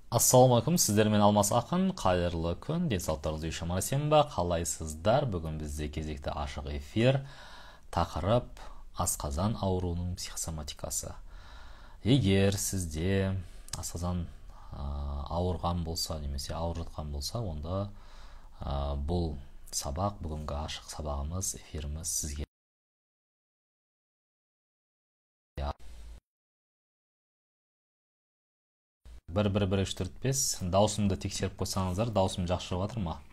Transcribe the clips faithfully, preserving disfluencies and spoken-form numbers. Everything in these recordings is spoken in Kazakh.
Ассалаумағалейкум, сіздермен Алмас Ақын, қайырлы күн, денсаулықтарыңыз еш аман ба, қалайсыздар? Бүгін бізде кезекті ашық эфир, тақырып асқазан ауруының психосоматикасы. Егер сізде асқазан ауырған болса, немесе ауырып жатқан болса, онда а, бұл сабақ, бүгінгі ашық сабағымыз, эфиріміз сізге бір бір бір үш төрт бес даусымды тексеріп қойсаңыздар, даусым жақсы шығып жатыр ма?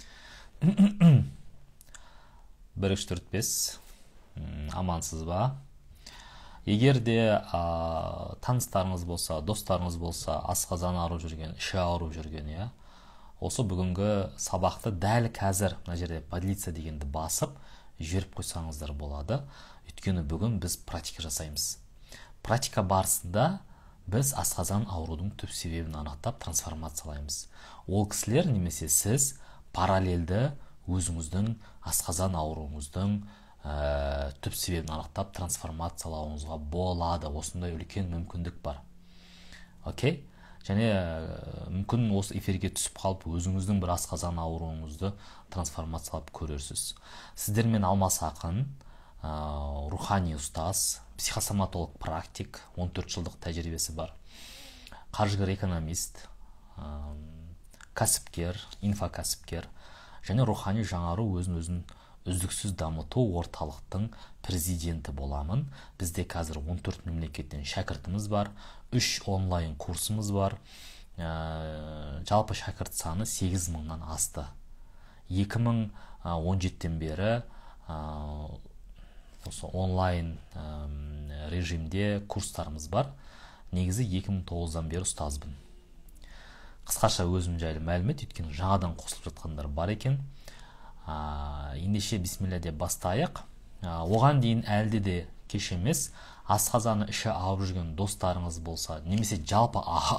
бір үш төрт бес амансыз ба? Егер де а, таныстарыңыз болса, достарыңыз болса, асқазан ауырып жүрген, іші ауырып жүрген, иә, осы бүгінгі сабақты дәл қазір мына жерде подлиция дегенді басып жіберіп қойсаңыздар болады. Өйткені бүгін біз практика жасаймыз. Практика барысында біз асқазан аурудың түп себебін анықтап трансформациялаймыз. Ол кісілер немесе сіз параллельді өзіңіздің асқазан ауруыңыздың ә, түп себебін анықтап трансформациялауыңызға болады. Осындай үлкен мүмкіндік бар. Окей? Және ә, мүмкін осы эфирге түсіп қалып өзіңіздің бір асқазан ауруыңызды трансформациялап көрерсіз. Сіздермен Алмас Ақын, ә, рухани ұстаз, психосоматолог практик, он төрт жылдық тәжірибесі бар, қаржыгер экономист, ә, кәсіпкер, инфокәсіпкер және рухани жаңару өзін-өзін үздіксіз дамыту орталықтың президенті боламын. Бізде қазір он төрт мемлекеттен шәкіртіміз бар, үш онлайн курсымыз бар. Ә, жалпы шәкірт саны сегіз мыңнан асты. екі мың он жетіден бері ә, осы онлайн ә, режимде курстарымыз бар. Негізі екі мың тоғыздан бері ұстазбын. Қысқаша өзім жайлы мәлімет, өйткені жаңадан қосылып жатқандар бар екен. Ә, ендеше бисмилля деп бастайық. Ә, оған дейін әлде де кеш емес, асқазаны іші ауырып жүрген достарыңыз болса, немесе жалпы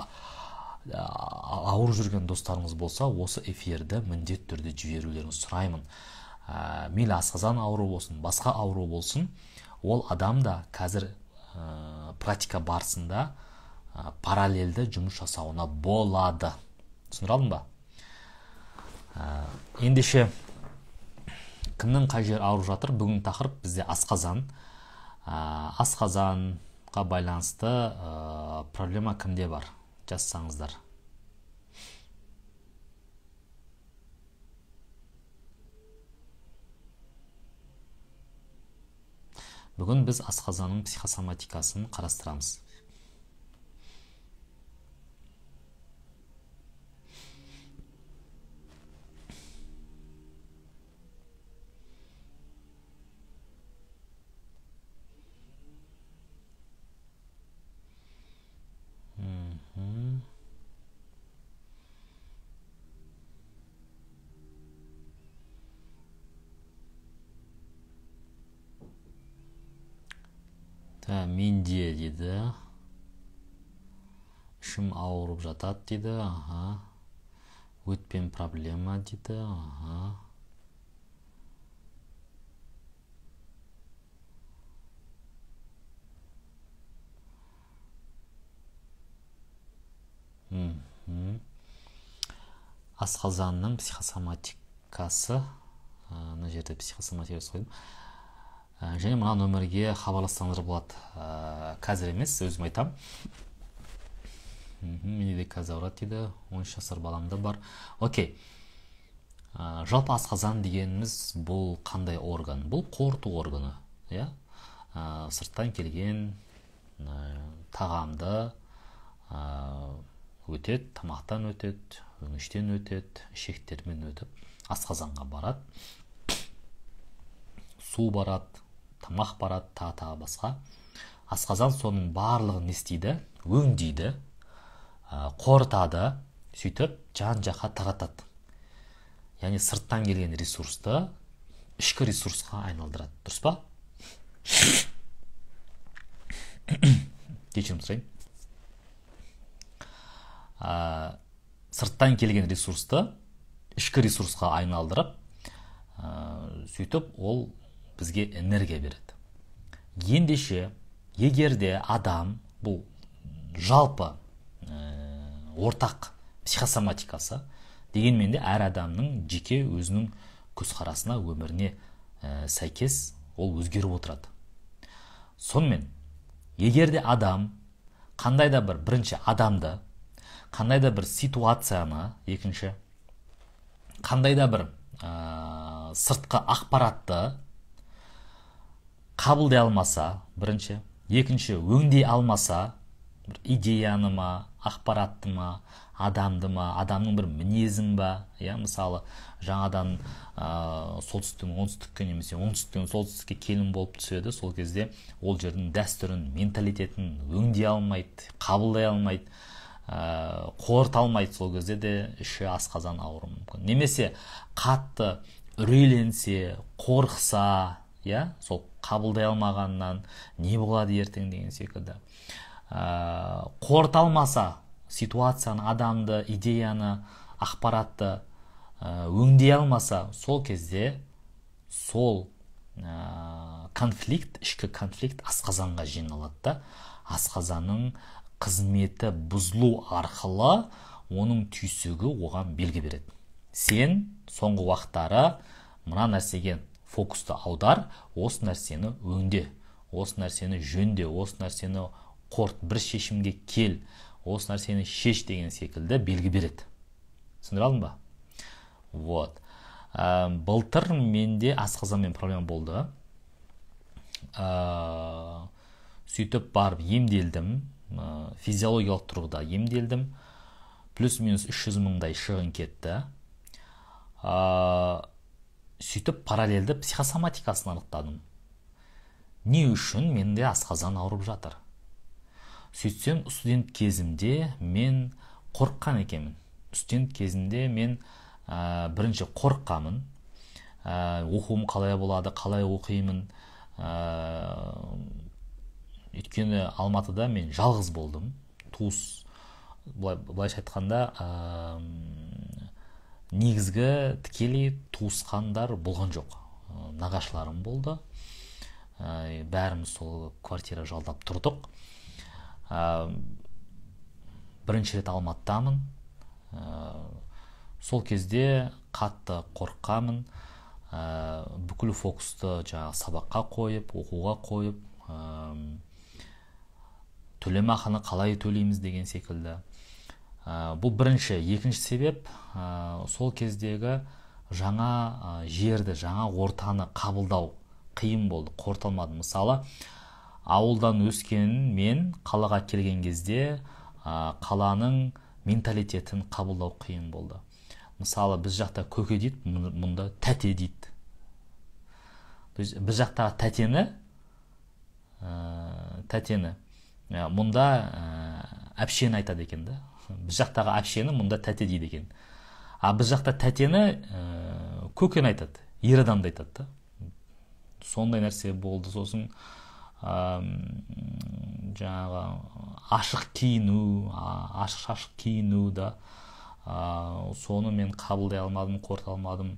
ауырып жүрген достарыңыз болса, осы эфирді міндет түрде жіберулеріңізді сұраймын. Ә, мейлі асқазан ауру болсын, басқа ауру болсын, ол адам да қазір ә, практика барысында ә, параллельді жұмыс жасауына болады. Түсіндір алдың ба? Ә, ендеше кімнің қай жер ауырып жатыр? Бүгін тақырып бізде асқазан. Ә, асқазанға байланысты ә, проблема кімде бар? Жазсаңыздар. Бүгін біз асқазанның психосоматикасын қарастырамыз. Менде дейді, ішім ауырып жатады дейді, аха. Өтпен проблема дейді, аха. Асқазанның психосоматикасы, мына жерде психосоматикасы қойдым. Және мына нөмірге хабарлассаңыздар болады. Қазір емес, өзім айтам. Менде де қазір ауырады дейді, он үш жасар баламда бар. Окей. Жалпы асқазан дегеніміз бұл қандай орган? Бұл қорыту органы. Сырттан келген тағамды өтеді, тамақтан өтеді, өңештен өтеді, ішектермен өтіп, асқазанға барады. Су барады, тамақ барады, тағы-тағы басқа. Асқазан соның барлығын не істейді? Өңдейді, қорытады, сөйтіп жан-жаққа таратады. Яғни сырттан келген ресурсты ішкі ресурсқа айналдырады. Дұрыс па? Кешірім сұрайын. Сырттан келген ресурсты ішкі ресурсқа айналдырып, сөйтіп ол бізге энергия береді. Ендеше, егерде адам бұл жалпы ортақ психосоматикасы. Дегенмен де әр адамның жеке өзінің көзқарасына, өміріне ә, сәйкес ол өзгеріп отырады. Сонымен, егер де адам қандай да бір бірінші адамды, қандай да бір ситуацияны, екінші қандай да бір ә, сыртқы ақпаратты қабылдай алмаса, бірінші, екінші өңдей алмаса, бір идеяны ма, ақпаратты ма, адамды ма, адамның бір мінезін ба, иә, мысалы, жаңадан ә, солтүстіктен оңтүстікке немесе оңтүстіктен солтүстікке келін болып түседі, сол кезде ол жердің дәстүрін, менталитетін өңдей алмайды, қабылдай алмайды, ә, қорыта алмайды, сол кезде де іші асқазан ауруы мүмкін. Немесе қатты үрейленсе, қорықса, иә, сол қабылдай алмағаннан не болады ертең деген секілді. Ә, қорыта алмаса, ситуацияны, адамды, идеяны, ақпаратты ә, өңдей алмаса, сол кезде сол ә, конфликт, ішкі конфликт асқазанға жиналады да, асқазанның қызметі бұзылу арқылы оның түйсігі оған белгі береді. Сен соңғы уақыттары мына нәрсеге фокусты аудар, осы нәрсені өңде, осы нәрсені жөнде, осы нәрсені қорыт, бір шешімге кел, осы нәрсені шеш деген секілді белгі береді. Түсіндіре алдым ба? Вот. Ә, былтыр менде асқазанмен проблема болды. Ә, сөйтіп барып емделдім, ә, физиологиялық тұрғыда емделдім. Плюс-минус үш жүз мыңдай шығын кетті. Ә, сөйтіп параллельді психосоматикасын анықтадым. Не үшін менде асқазан ауырып жатыр? Сөйтсем, студент кезімде мен қорыққан екенмін. Студент кезінде мен ә, бірінші қорыққамын. Ә, оқуым қалай болады, қалай оқимын. Ә, өйткені Алматыда мен жалғыз болдым. Туыс, былайша айтқанда, ә, негізгі тікелей туысқандар болған жоқ. Нағашыларым болды. Ә, бәріміз сол квартира жалдап тұрдық. Ә, бірінші рет Алматыдамын. Ә, сол кезде қатты қорқамын. Ә, бүкіл фокусты жаңағы сабаққа қойып, оқуға қойып, ә, төлемақыны қалай төлейміз деген секілді. Ә, бұл бірінші. Екінші себеп, ә, сол кездегі жаңа ә, жерді, жаңа ортаны қабылдау қиын болды, қорыталмады. Мысалы, ауылдан өскен мен қалаға келген кезде ә, қаланың менталитетін қабылдау қиын болды. Мысалы, біз жақта көке дейді, мұнда тәте дейді. Біз жақтағы тәтені, ә, тәтені, ә, мұнда ә, әпшені айтады екен да. Біз жақтағы әпшені мұнда тәте дейді екен. А біз жақта тәтені ә, көкен айтады, ер адамды айтады да. Сондай нәрсе болды. Сосын ә, жаңағы ашық киіну, ашық шашық киіну да, ә, соны мен қабылдай алмадым, қорыта алмадым.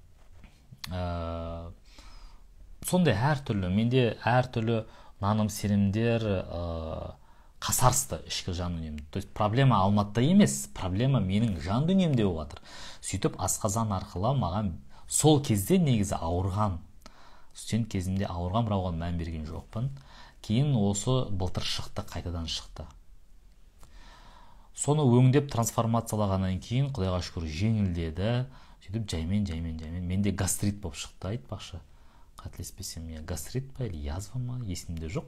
Ә, сондай әртүрлі, менде әртүрлі наным сенімдер ә, қасарысты ішкі жан дүниемде. То есть проблема Алматыда емес, проблема менің жан дүниемде болып жатыр. Сөйтіп асқазан арқылы маған сол кезде негізі ауырған. Студент кезімде ауырған, бірақ оған мән берген жоқпын. Кейін осы былтыр шықты, қайтадан шықты. Соны өңдеп трансформациялағаннан кейін Құдайға шүкір жеңілдеді. Сөйтіп жаймен, жаймен, жаймен. Менде гастрит болып шықты, айтпақшы. Қателеспесем, я гастрит па или язва ма, есімде жоқ.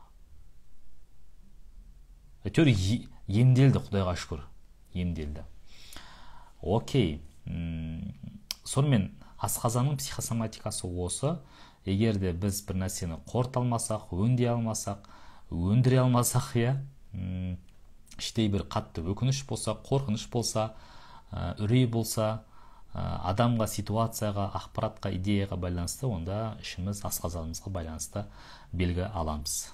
Әйтеуір емделді, Құдайға шүкір, емделді. Окей. Сонымен асқазанның психосоматикасы осы. Егер де біз бір нәрсені қорыта алмасақ, өңдей алмасақ, өндіре алмасақ, иә, іштей бір қатты өкініш болса, қорқыныш болса, үрей болса, адамға, ситуацияға, ақпаратқа, идеяға байланысты, онда ішіміз асқазанымызға байланысты белгі аламыз.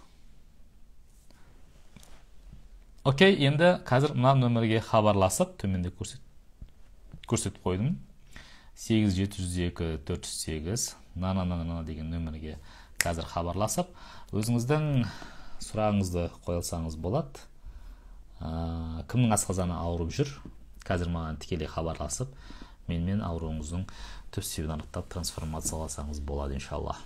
Окей, енді қазір мына нөмірге хабарласып, төменде көрсетіп қойдым. сегіз жеті жүз екі төрт жүз сегіз на-на-на-на деген нөмірге қазір хабарласып, өзіңіздің сұрағыңызды қойылсаңыз болады. кімнің асқазаны ауырып жүр, қазір маған тікелей хабарласып, менімен ауруыңыздың түп себебін анықтап трансформацияласаңыз болады иншалла.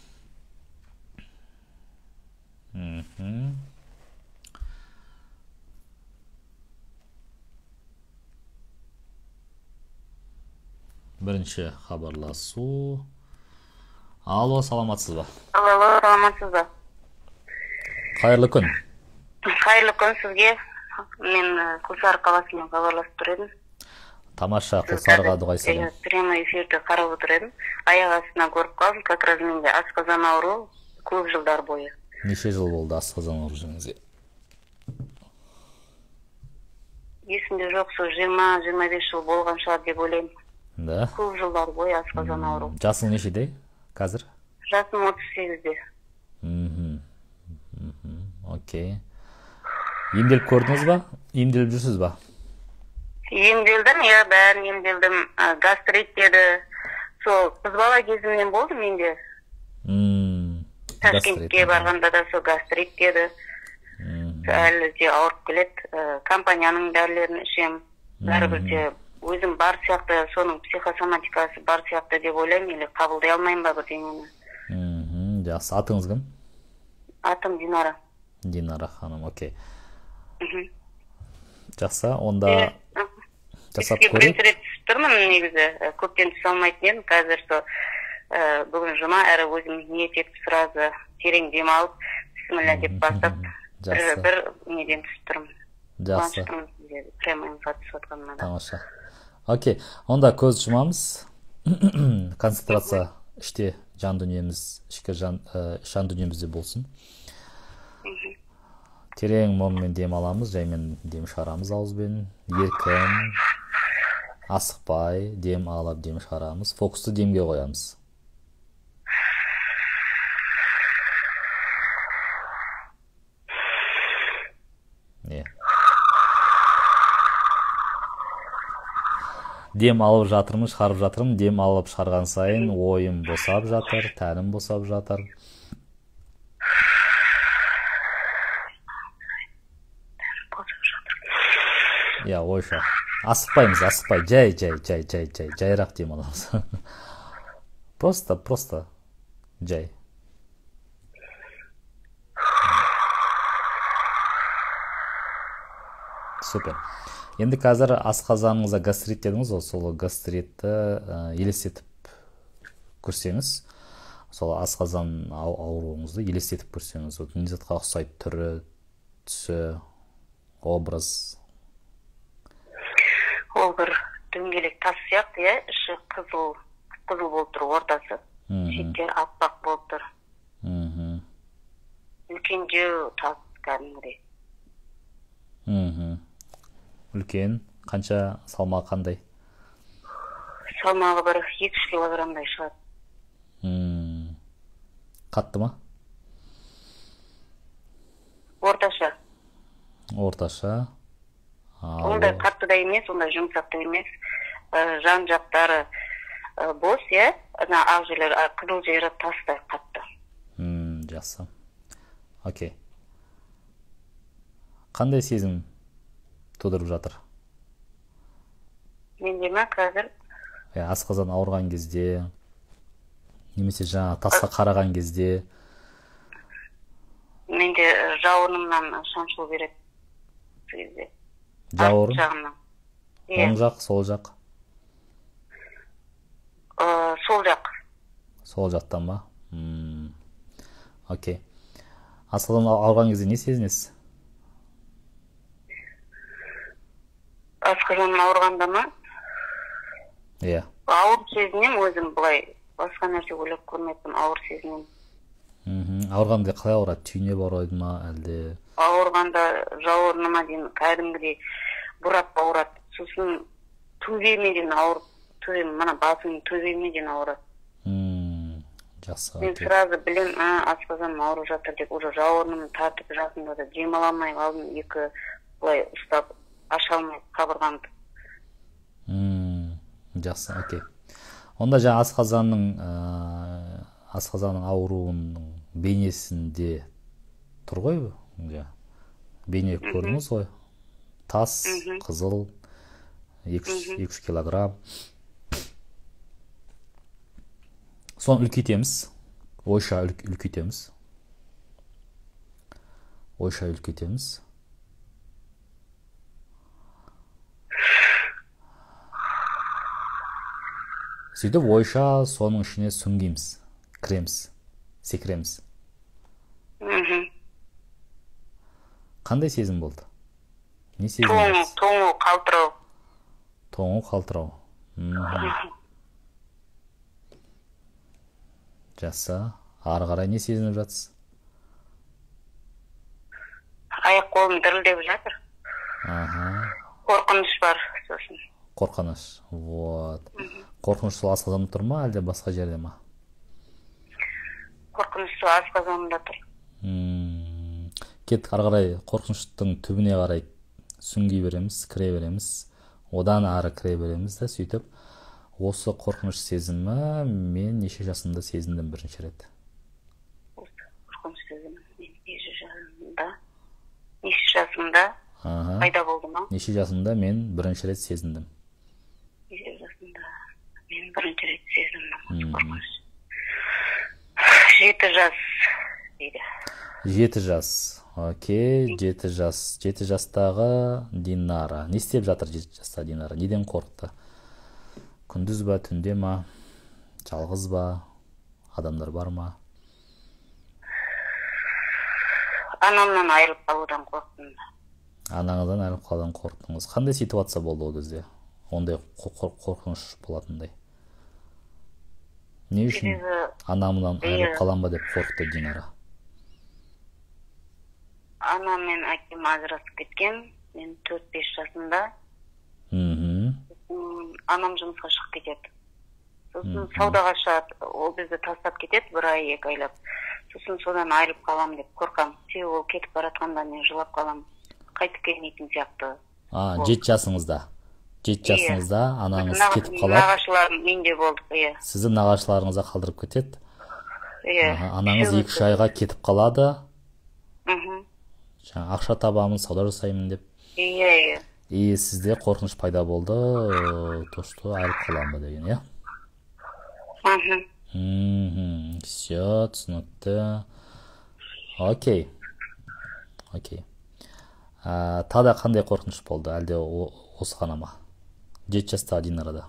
Бірінші хабарласу. Алло, саламатсыз ба? Алло, саламатсыз ба? Қайырлы күн. Қайырлы күн сізге. Мен Құлсары қаласынан хабарласып тұр едім. Тамаша, Құлсарыға дұғай салам. Прямо эфирді қарап отыр едім. Аяқ астынан көріп қалдым, как раз менде асқазан ауруы көп жылдар бойы. Неше жыл болды асқазан ауруы жүргеніңізге? Есімде жоқ, сол жиырма жиырма бес жыл болған шығар деп ойлаймын. Да. Көп жылдар бойы асқазан ауруы. Жасың нешеде қазір? Жасым отыз сегізде. Мхм. Окей. Емделіп көрдіңіз ба? Емделіп жүрсіз ба? Емделдім, я бәрін емделдім. Гастрит деді. Сол қыз бала кезімнен болды менде. Ташкентке барғанда да сол гастрит деді. Әлі де ауырып келеді. Компанияның дәрілерін ішем. Бәрібір де өзім бар сияқты, соның психосоматикасы бар сияқты деп ойлаймын, или қабылдай алмаймын ба бірдеңені. Жақсы, атыңыз кім? Атым Динара. Динара ханым, окей. Жақсы, онда жасап көрейік. Бірінші рет түсіп тұрмын негізі, көптен түсе алмайтын едім. Қазір сол бүгін жұма, әрі өзім ниет етіп сразу терең демалып, бисмилля деп бастап, бір неден түсіп тұрмын. Жақсы. Прямо инфаркт отқанына да. Тамаша. Окей, онда көз жұмамыз. Концентрация іште жан дүниеміз, ішкі жан дүниемізде болсын. Терең мұрынмен дем аламыз, жаймен дем шығарамыз ауызбен. Еркін, асықпай дем алып дем шығарамыз. Фокусты демге қоямыз. Не? Дем алып жатырмын, шығарып жатырмын. Дем алып шығарған сайын ойым босап жатыр, тәнім босап жатыр. Я, ойша. Асықпаймыз, асықпай. Жай, жай, жай, жай, жай. Жайрақ дем аламыз. Просто, просто жай. Супер. Енді қазір асқазаныңызда гастрит дедіңіз, сол гастритті елестетіп көрсеңіз, сол асқазан ауруыңызды елестетіп көрсеңіз, не затқа ұқсайды түрі, түсі, образ. Ол бір дөңгелек тас сияқты, иә, іші қызыл, қызыл болып тұр, ортасы. Шеттер аппақ болып тұр. Үлкен жеу тас кәдімгідей. Үлкен, қанша салмағы қандай? Салмағы бір екі үш килограммдай шығады. Қатты ма? Орташа. Орташа. Ондай қатты да емес, ондай жұмсақ та емес. Жан жақтары бос, иә? Ақ жерлер, қызыл жері тастай қатты. Жақсы. Окей. Қандай сезім тудырып жатыр? Менде ме қазір? Асқазан ауырған кезде, немесе жаңа тасқа қараған кезде? Менде жауырынымнан шаншылу береді. Жауырын? Оң жақ, сол жақ? Сол жақ. Сол жақтан ба? Окей. Асқазан ауырған кезде не сезінесіз? Асқазаным ауырғанда ма? Иә. Ауыр сезінем өзім, бұлай басқа нәрсе ойлап көрмеппін, ауыр сезінем. Ауырғанда қалай ауырады? Түйіне бар ойды ма, әлде? Ауырғанда жауырыныма дейін кәдімгідей бұрап ауырады. Сосын төбеме дейін ауырып, төбем, мана басымның төбеме дейін ауырады. Жақсы. Мен сразу білем, асқазаным ауырып жатыр деп, уже жауырынымды тартып жатында да демаламай алдым, екі бұлай ұстап аша алмай қабырғамды. Жақсы, окей. Онда жаңа асқазанның асқазанның ауруының бейнесінде тұр ғой? Бейне көрдіңіз ғой? тас, Мгм. қызыл, екі үш килограмм. Соны үлкейтеміз. Ойша үл- үлкейтеміз. Ойша үлкейтеміз. Сөйтіп ойша соның ішіне сүңгейміз, кіреміз, секіреміз. Мгм. Қандай сезім болды? Не сезім Тоңу, болды? тоңу, қалтырау. Тоңу, қалтырау. Мгм. Жақсы. Ары қарай не сезініп жатсыз? Аяқ қолым дірілдеп жатыр. Аха. Қорқыныш бар сосын. Қорқыныш. Вот. Қорқыныш сол асқазанда тұр ма, әлде басқа жерде ма? Қорқыныш сол асқазанымда тұр. М, Кеттік, ары қарай қорқыныштың түбіне қарай сүңги береміз, кіре береміз. Одан ары кіре береміз да, сөйтіп осы қорқыныш сезімі мен неше жасымда сезіндім бірінші рет? Осы қорқыныш сезімі мен неше жасымда, неше жасымда Аха. пайда болды ма? Неше жасымда мен бірінші рет сезіндім? Неше жасымда мен бірінші рет сезіндім Мгм. қорқыныш. Жеті жас дейді. Жеті жас. Окей, жеті жас. Жеті жастағы Динара. Не істеп жатыр жеті жастағы Динара? Неден қорықты? Күндіз ба, түнде ма? Жалғыз ба? Адамдар бар ма? Анамнан айырылып қалудан қорықтым. Анаңыздан айырылып қалудан қорықтыңыз. Қандай ситуация болды ол кезде? Ондай қор- қор- қорқыныш болатындай. Не үшін Себебі анамнан айырылып Иә. қалам ба деп қорықты Динара? анам мен әкем ажырасып кеткен. Мен төрт-бес жасымда. Мхм. М, Анам жұмысқа шығып кетеді. Сосын саудаға шығады. Ол бізді тастап кетеді бір ай, екі айлап. Сосын содан айырылып қалам деп қорқам. Себебі ол кетіп баратқанда мен жылап қалам. Қайтып келмейтін сияқты. А, Болды. жеті жасыңызда. Жеті Иә. жасыңызда анаңыз Нағ- кетіп қалады. Нағашыларым үйінде болдық, иә. Сізді нағашыларыңызға қалдырып кетеді. Иә. Аха, Анаңыз Үшеуміз- екі үш айға кетіп қалады. Мгм. Жаңа ақша табамын, сауда жасаймын деп. Иә, иә. И сізде қорқыныш пайда болды, э, то что айырылып қалам ба деген, иә? Мгм. Мхм. Все, түсінікті. Окей. Окей. А, тағы да қандай қорқыныш болды? Әлде о- осы ғана ма? Жеті жастағы Динарада.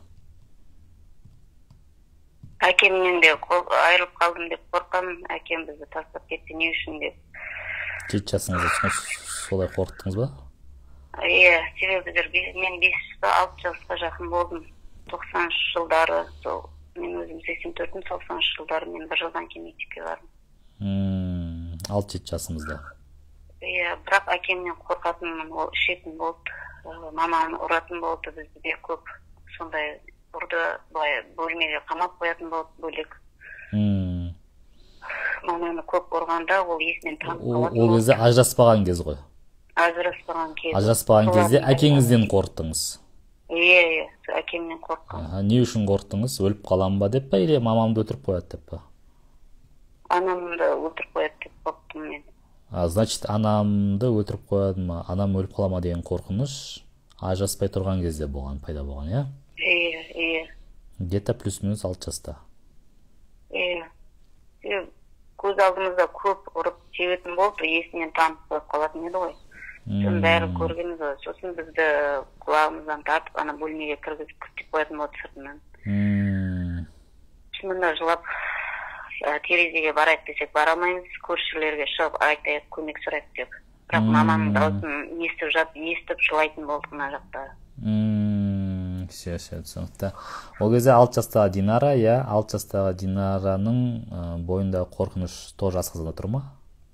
Әкемнен де қор- айырылып қалдым деп қорқам. Әкем бізді тастап кетті, не үшін деп. Жеті жасыңызда сол- солай қорықтыңыз ба? Иә, себебі біздер бес- мен бес жасқа, алты жасқа жақын болдым. тоқсаныншы жылдары, сол мен өзім сексен төртінші тоқсаныншы жылдары мен бір жылдан кейін мектепке бардым. М, алты жеті жасыңызда. Иә, бірақ әкемнен қорқатынмын, ол ішетін болды. Ә, Маманы ұратын болды, бізді де көп. Сондай ұрды, былай бөлмеге қамап қоятын болды бөлек. М, Маманы көп ұрғанда ол есінен танып Ол қалатын ол болды. кезде ажыраспаған кез ғой. Ажыраспаған кез. Ажыраспаған кезде Солардың- әкеңізден қорықтыңыз. Иә, иә, сол әкемнен қорыққам. Аха, не үшін қорықтыңыз? Өліп қалам ба деп па, или мамамды өлтіріп қояды деп па? Анамды өлтіріп қояды деп қорықтым мен. А, значит, анамды өлтіріп қояды ма, анам өліп қала ма деген қорқыныш ажыраспай тұрған кезде болған, пайда болған, иә? Иә, иә, Где-то плюс-минус алты жаста. иә. Себебі көз алдымызда көп ұрып тебетін болды, есінен танып қойып қалатын еді ғой. Соның бәрін көргенбіз ғой. Сосын бізді құлағымыздан тартып, ана бөлмеге кіргізіп күтіп қоятын болды сыртынан. М, Шынында жылап, ә, терезеге барайық десек бара алмаймыз, көршілерге шығып айтайық, көмек сұрайық деп. Бірақ маманың дауысын естіп жатып, естіп жылайтын болдық мына жақта. м, все, все, түсінікті. Ол кезде алты жастағы Динара, иә, алты жастағы Динараның ә, бойындағы қорқыныш тоже асқазанда тұр ма?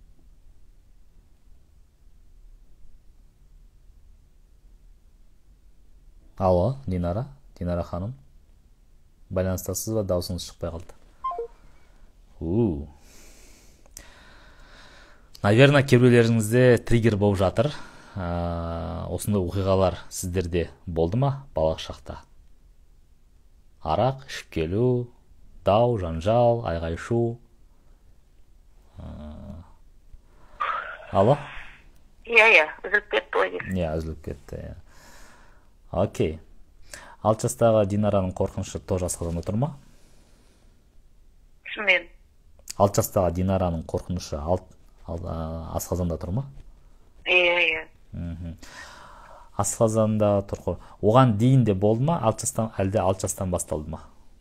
Алло, Динара, Динара ханым. Байланыстасыз ба, даусыңыз шықпай қалды. У. Наверное, кейбіреулеріңізде триггер болып жатыр. Ә, осындай оқиғалар сіздерде болды ма балалық шақта? Арақ ішіп келу, дау, жанжал, айғай-шу. Ә, Алло? Иә, иә, үзіліп кетті ғой деп. Иә, үзіліп кетті, иә. Окей. Алты жастағы Динараның қорқынышы тоже асқазанда тұр ма? Түсінбедім. Алты жастағы Динараның қорқынышы асқазанда тұр ма? Иә, иә. Асқазанда тұр ғой. Оған дейін де болды ма? Алты жастан, әлде алты жастан басталды ма?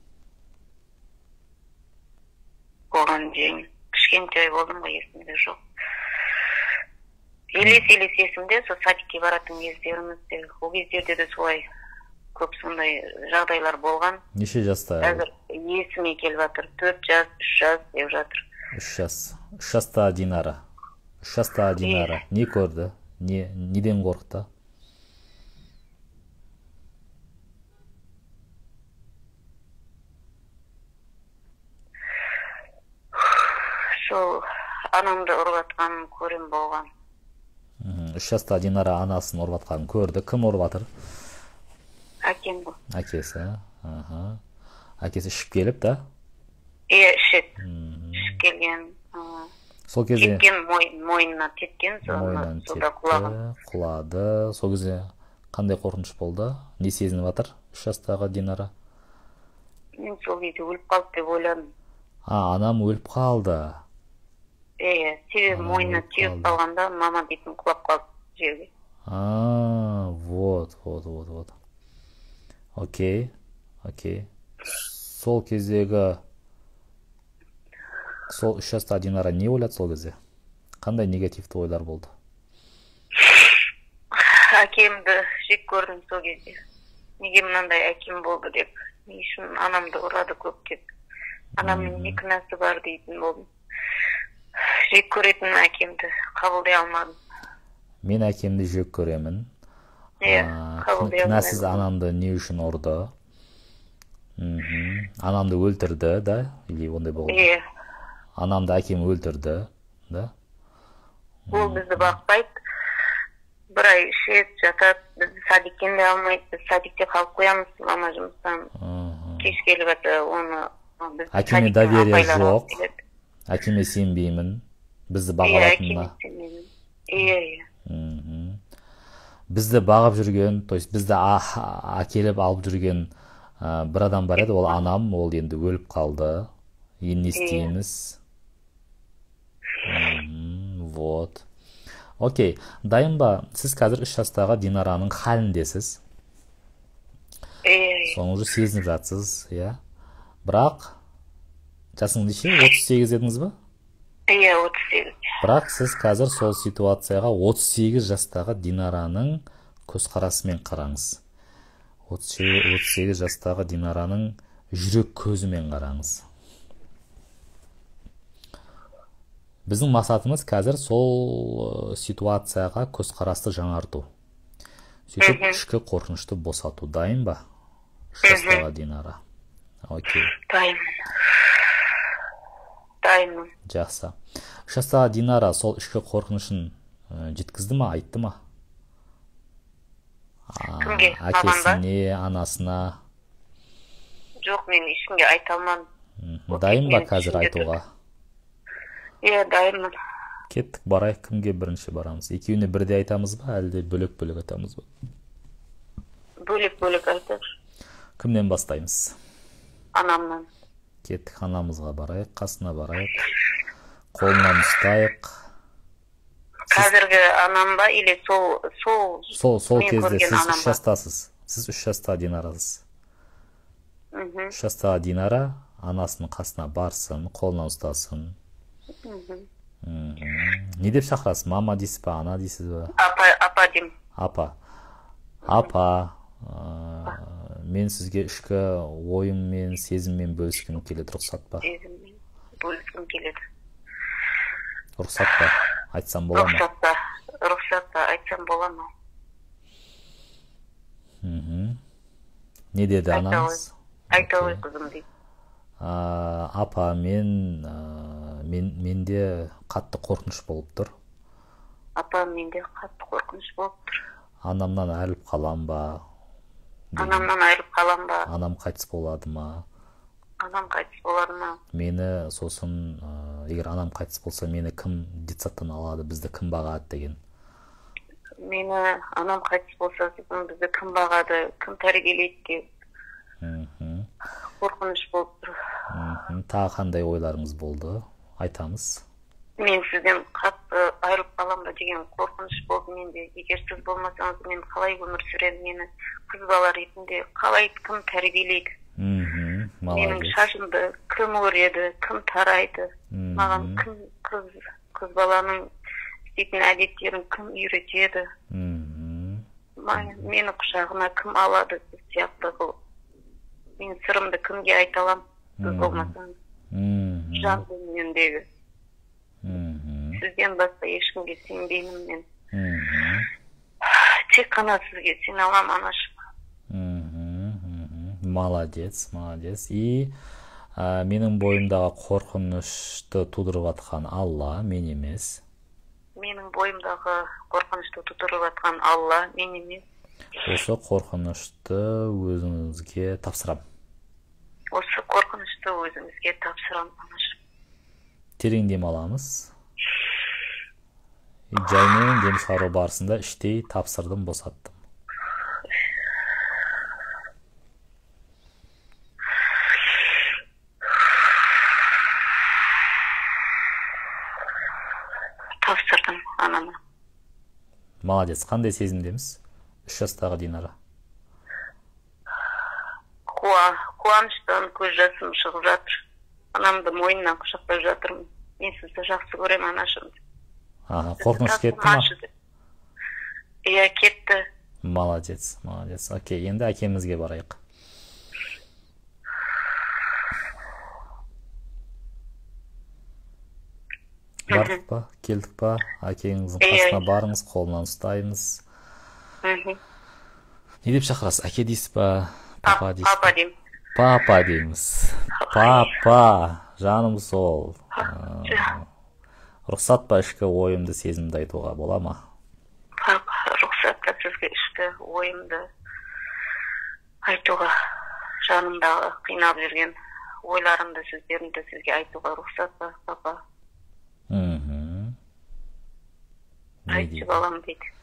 Оған дейін кішкентай болдым ғой, есімде жоқ. Елес-елес есімде, сол садикке баратын кездерімізде, ол кездерде де солай көп сондай жағдайлар болған. Неше жаста? Қазір есіме келіп жатыр. төрт жас, үш жас деп жатыр. үш жас. үш жаста Динара. үш жаста Динара. Не көрді? Не, неден қорықты? Сол анамды ұрып жатқанын көрем болған. үш жаста Динара анасын ұрып жатқанын көрді. Кім ұрып жатыр? Әкем бұл. Әкесі. Аха. Әкесі ішіп келіп, да? Иә, ішіп. Ішіп келген. Сол кезде теткен, мойнына теткен, сода құлаған. Құлады. Сол кезде қандай қорқыныш болды? Не сезініп жатыр үш жастағы Динара? Мен сол кезде өліп қалды деп ойладым. А, анам өліп қалды. Иә, себебі мойнына түйіп қалғанда мама дейтін құлап қалды жерге. А, вот, вот, вот, вот. Окей, окей. Сол кездегі, сол үш жаста Динара не ойлады сол кезде? Қандай негативті ойлар болды? Әкемді жек көрдім сол кезде. Неге мынандай әкем болды деп. Не үшін анамды ұрады көп деп. Анамның не күнәсі бар дейтін болдым. Жек көретін әкемді қабылдай алмадым. Мен әкемді жек көремін. Кінәсіз анамды не үшін ұрды? Анамды өлтірді, да? Или ондай болды? Иә. Анамды әкем өлтірді, да? Ол бізді бақпайды. Бір ай ішет, жатады. Бізді садиктен де алмайды. Біз садикте қалып қоямыз, мама жұмыстан. Кеш келіп аты, оны... Әкеме доверие жоқ. Әкеме сенбеймін. Бізді бағалатынына. Иә, иә. Бізді бағып жүрген, то есть бізді әкеліп алып жүрген бір адам бар еді, ол анам, ол енді өліп қалды. Енді не істейміз? Вот. Окей, дайын ба? Сіз қазір үш жастағы Динараның халіндесіз. Соны уже сезініп жатсыз, иә? Бірақ, жасыңыз неше? отыз сегіз едіңіз ба? Иә, отыз сегіз. Бірақ сіз қазір сол ситуацияға отыз сегіз жастағы Динараның көзқарасымен қараңыз. отыз сегіз жастағы Динараның жүрек көзімен қараңыз. Біздің мақсатымыз қазір сол ситуацияға көзқарасты жаңарту. Сөйтіп ішкі қорқынышты босату. Дайын ба? үш жастағы Динара. Окей. Дайынмын. Дайынмын. Жақсы. үш жастағы Динара сол ішкі қорқынышын жеткізді ма, айтты ма? Кімге? Әкесіне, анасына? Жоқ, мен ешкімге айта алмадым. Дайын ба қазір айтуға? Иә, дайынмын. Кеттік, барайық, кімге бірінші барамыз? Екеуіне бірде айтамыз ба, әлде бөлек-бөлек айтамыз ба? Бөлек-бөлек айтамыз. Кімнен бастаймыз? Анамнан. Кеттік, анамызға барайық, қасына барайық, қолынан ұстайық. Қазіргі анам ба, или сол... Сол, сол кезде сіз үш жастасыз. Сіз үш жаста Динарасыз. үш жастағы Динара анасының қасына барсын, қолынан ұстасын. Не деп шақырасыз? Мама дейсіз ба, ана дейсіз ба? Апа, апа деймін. Апа. Апа, мен сізге ішкі ойыммен, сезіммен бөліскім келеді, рұқсат па? Сезіммен бөліскім келеді. Рұқсат па? Айтсам бола ма? Рұқсат па, рұқсат па, айтсам бола ма? Не деді анаңыз? Айта ой қызым дейді. Апа, мен менде қатты қорқыныш болып тұр. Апа, менде қатты қорқыныш болып тұр. Анамнан айырылып қалам ба? Анамнан айырылып қалам ба? Анам қайтыс болады ма? Анам қайтыс болады ма? Мені сосын, егер анам қайтыс болса, мені кім детсадтан алады, бізді кім бағады деген. Meni anam қайтыс болса, сосын бізді кім бағады, кім тәрбиелейді деп қорқыныш болып тұр. Тағы қандай ойларыңыз болды? Айтамыз. Мен сізден қатты айырылып қалам ба деген қорқыныш болды менде. Егер сіз болмасаңыз, мен қалай өмір сүремін, мені қыз бала ретінде қалай кім тәрбиелейді? Менің шашымды кім өреді, кім тарайды? Маған кім қыз қыз баланың істейтін әдеттерін кім үйретеді? Мені құшағына кім алады? Сіз сияқты қылып. Мен сырымды кімге айта аламын? Сіз болмасаңыз. Жан дүниемдегі. Сізден басқа ешкімге сенбеймін мен. Тек қана сізге сене аламын, анашым. Молодец, молодец. И менің бойымдағы қорқынышты тудырып атқан Алла, мен емес. Менің бойымдағы қорқынышты тудырып атқан Алла, мен емес. Осы қорқынышты өзіңізге тапсырам. Осы қорқынышты өзіңізге тапсырам, анашым. Терең дем аламыз. Жаймен дем шығару барысында іштей тапсырдым, босаттым. Тапсырдым анама. Молодец. Қандай сезімдеміз? Үш жастағы Динара. Қуа, қуаныштан көз жасым шығып жатыр. Анамды мойнынан құшақтап жатырмын. Мен сізді жақсы көремін, анашым. Аха, қорқыныш кетті ма? Иә, кетті. Молодец, молодец. Окей, енді әкемізге барайық. Бардық па? Келдік па? Әкеңіздің қасына барыңыз, қолынан ұстаймыз. Не деп шақырасыз? Әке дейсіз па? Папа дейсіз? Папа деймін. Папа дейміз. Папа, жаным сол. Рұқсат па ішкі ойымды, сезімді айтуға бола ма? Папа, рұқсат па сізге ішкі ойымды айтуға, жанымдағы қинап жүрген ойларымды, сөздерімді сізге айтуға рұқсат па, папа? Айтшы балам дейді.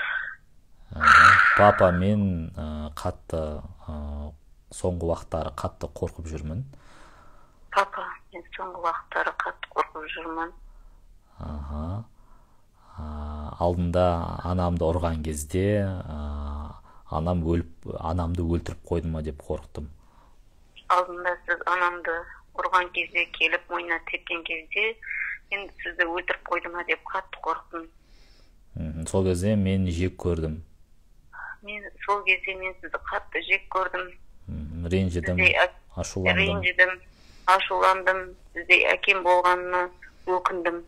Папа, мен қатты соңғы уақыттары қатты қорқып жүрмін. Папа, мен соңғы уақыттары қатты қорқып жүрмін. Аха. Алдында анамды ұрған кезде анам өліп, анамды өлтіріп қойды ма деп қорықтым. Алдында сіз анамды ұрған кезде, келіп мойнына тепкен кезде, мен сізді өлтіріп қойды ма деп қатты қорықтым. Сол кезде мен жек көрдім. Мен сол кезде мен сізді қатты жек көрдім. Ренжідім, ашуландым. Ренжідім, ашуландым. Сіздей әкем болғанына өкіндім.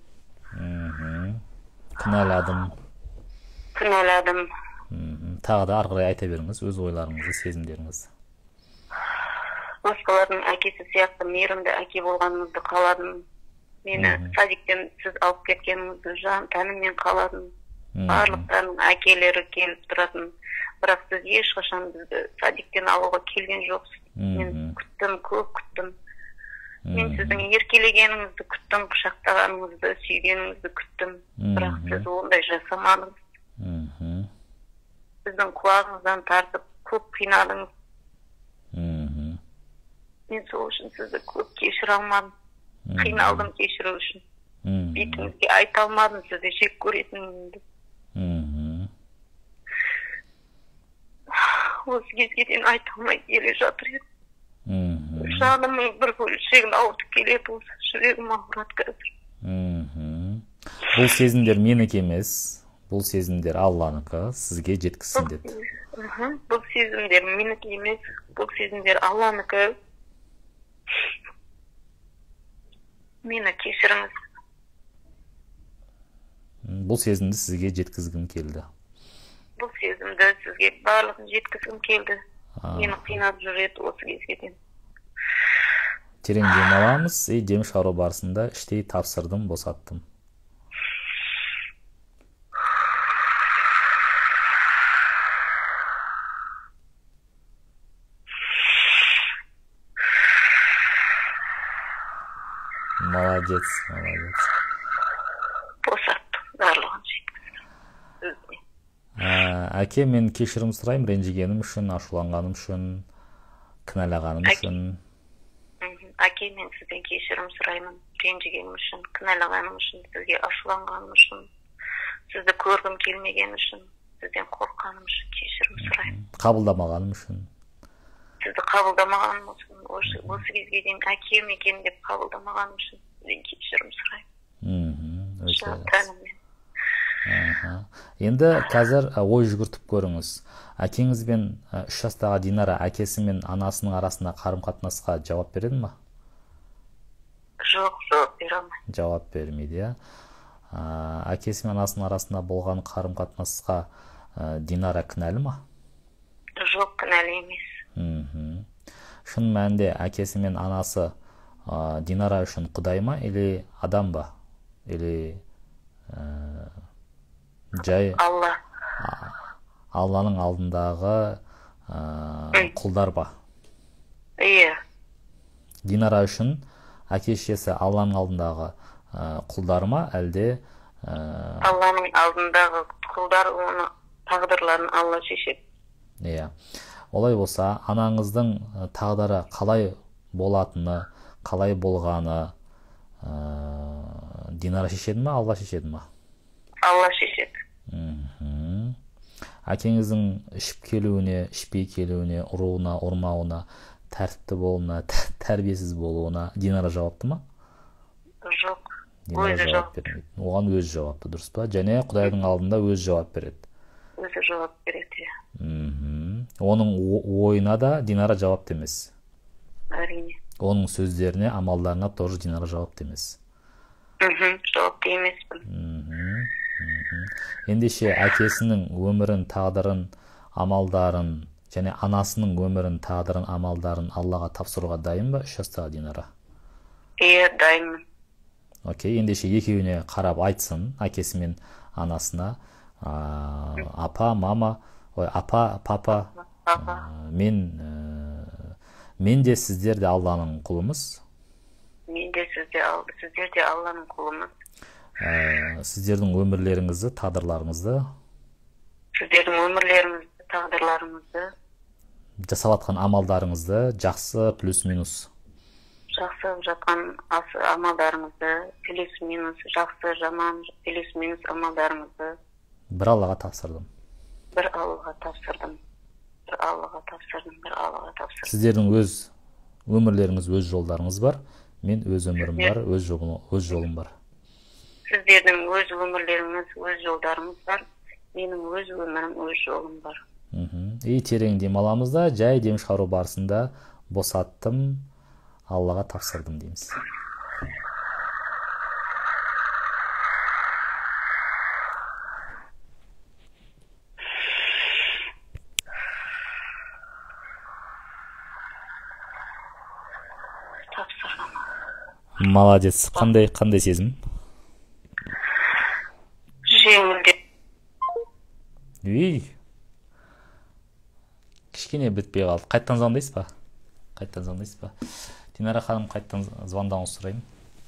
Кінәладым. Кінәладым. Тағы да ары қарай айта беріңіз, өз ойларыңызды, сезімдеріңізді. Басқалардың әкесі сияқты мейірімді әке болғаныңызды қаладым. Мені садиктен сіз алып кеткеніңізді жан тәніммен қаладым. Барлықтарының әкелері келіп тұратын. Бірақ сіз ешқашан бізді садиктен алуға келген жоқсыз. Мен күттім, көп күттім. Мен сіздің еркелегеніңізді күттім, құшақтағаныңызды, сүйгеніңізді күттім. Бірақ сіз ондай жасамадыңыз. Сіздің құлағыңыздан тартып, көп қинадыңыз. Мен сол үшін сізді көп кешіре алмадым. Қиналдым кешіру үшін. Бетіңізге айта алмадым сізді жек көретінімді. Осы кезге дейін айта алмай келе жатыр едім. Жанымның бір бөлшегін ауыртып келеді, осы жүрегім ауырады қазір. Бұл сезімдер менікі емес, бұл сезімдер Алланікі, сізге жеткізсін деді. Бұл сезімдер менікі емес, бұл сезімдер Алланікі. Мені кешіріңіз. Бұл сезімді сізге жеткізгім келді. Бұл сезімді сізге барлығын жеткізгім келді. Мені қинап жүреді осы кезге дейін. Терең дем аламыз, и дем шығару барысында іштей тапсырдым, босаттым. Молодец, молодец. Босаттым, барлығын жеткіздім. Өзіне. Әке, мен кешірім сұраймын ренжігенім үшін, ашуланғаным үшін, кінәлағаным үшін. Әке, мен сізден кешірім сұраймын ренжігенім үшін, кінәлағаным үшін, сізге ашуланғаным үшін, сізді көргім келмеген үшін, сізден қорққаным үшін кешірім сұраймын. Қабылдамағаным үшін. Сізді қабылдамағаным үшін, осы, осы кезге дейін әкем екен деп қабылдамағаным үшін сізден кешірім сұраймын. Өте Енді қазір ой жүгіртіп көріңіз. Әкеңіз бен үш жастағы Динара әкесі мен анасының арасында қарым-қатынасқа жауап береді ма? Жоқ, жауап бере алмайды. Жауап бермейді, иә. Әкесі мен анасының арасында болған қарым-қатынасқа Динара кінәлі ма? Жоқ, кінәлі емес. Шын мәнінде әкесі мен анасы Динара үшін құдай ма, или адам ба? Или жай Алла. Алланың алдындағы құлдар ба? Иә. Динара үшін әке-шешесі Алланың алдындағы құлдар ма, әлде Алланың алдындағы құлдар, оны тағдырларын Алла шешеді. Иә. Олай болса, анаңыздың тағдыры қалай болатыны, қалай болғаны Динара шешеді ма, Алла шешеді ма? Алла шешеді. Әкеңіздің ішіп келуіне, ішпей келуіне, ұруына, ұрмауына, тәртіпті болуына, тәрбиесіз болуына Динара жауапты ма? Жоқ. Динара жауап бермейді. Оған өз жауапты, дұрыс па? Және Құдайдың алдында өз жауап береді. Өзі жауап береді. Оның ойына да Динара жауапты емес. Әрине. Оның сөздеріне, амалдарына тоже Динара жауапты емес. Жауапты емеспін. Ендеше әкесінің өмірін, тағдырын, амалдарын және анасының өмірін, тағдырын, амалдарын Аллаға тапсыруға дайын ба үш жастағы Динара? Иә, дайынмын. Окей, ендеше екеуіне қарап айтсын, әкесі мен анасына, апа, мама, ой, апа, папа, мен мен де сіздер де Алланың құлымыз. Мен де сіздер де Алланың құлымыз. Сіздердің өмірлеріңізді, тағдырларыңызды, сіздердің өмірлеріңізді, тағдырларыңызды, жасап жатқан амалдарыңызды, жақсы плюс минус, жақсы жатқан амалдарыңызды, плюс минус, жақсы жаман плюс минус амалдарыңызды бір Аллаға тапсырдым. Бір Аллаға тапсырдым. Бір Аллаға тапсырдым. Бір Аллаға тапсырдым. Сіздердің өз өмірлеріңіз, өз жолдарыңыз бар. Мен өз өмірім бар, өз жолым бар. Сіздердің өз өмірлеріңіз, өз жолдарыңыз бар. Менің өз өмірім, өз жолым бар. И терең демаламыз да, жай дем шығару барысында босаттым, Аллаға тапсырдым дейміз. Молодец. Қандай, қандай сезім? Жеңілдеп. Үй. Кішкене бітпей қалды. Қайттан звондайсыз ба? Қайттан звондайсыз ба? Динара ханым, қайттан звондауыңызды сұраймын.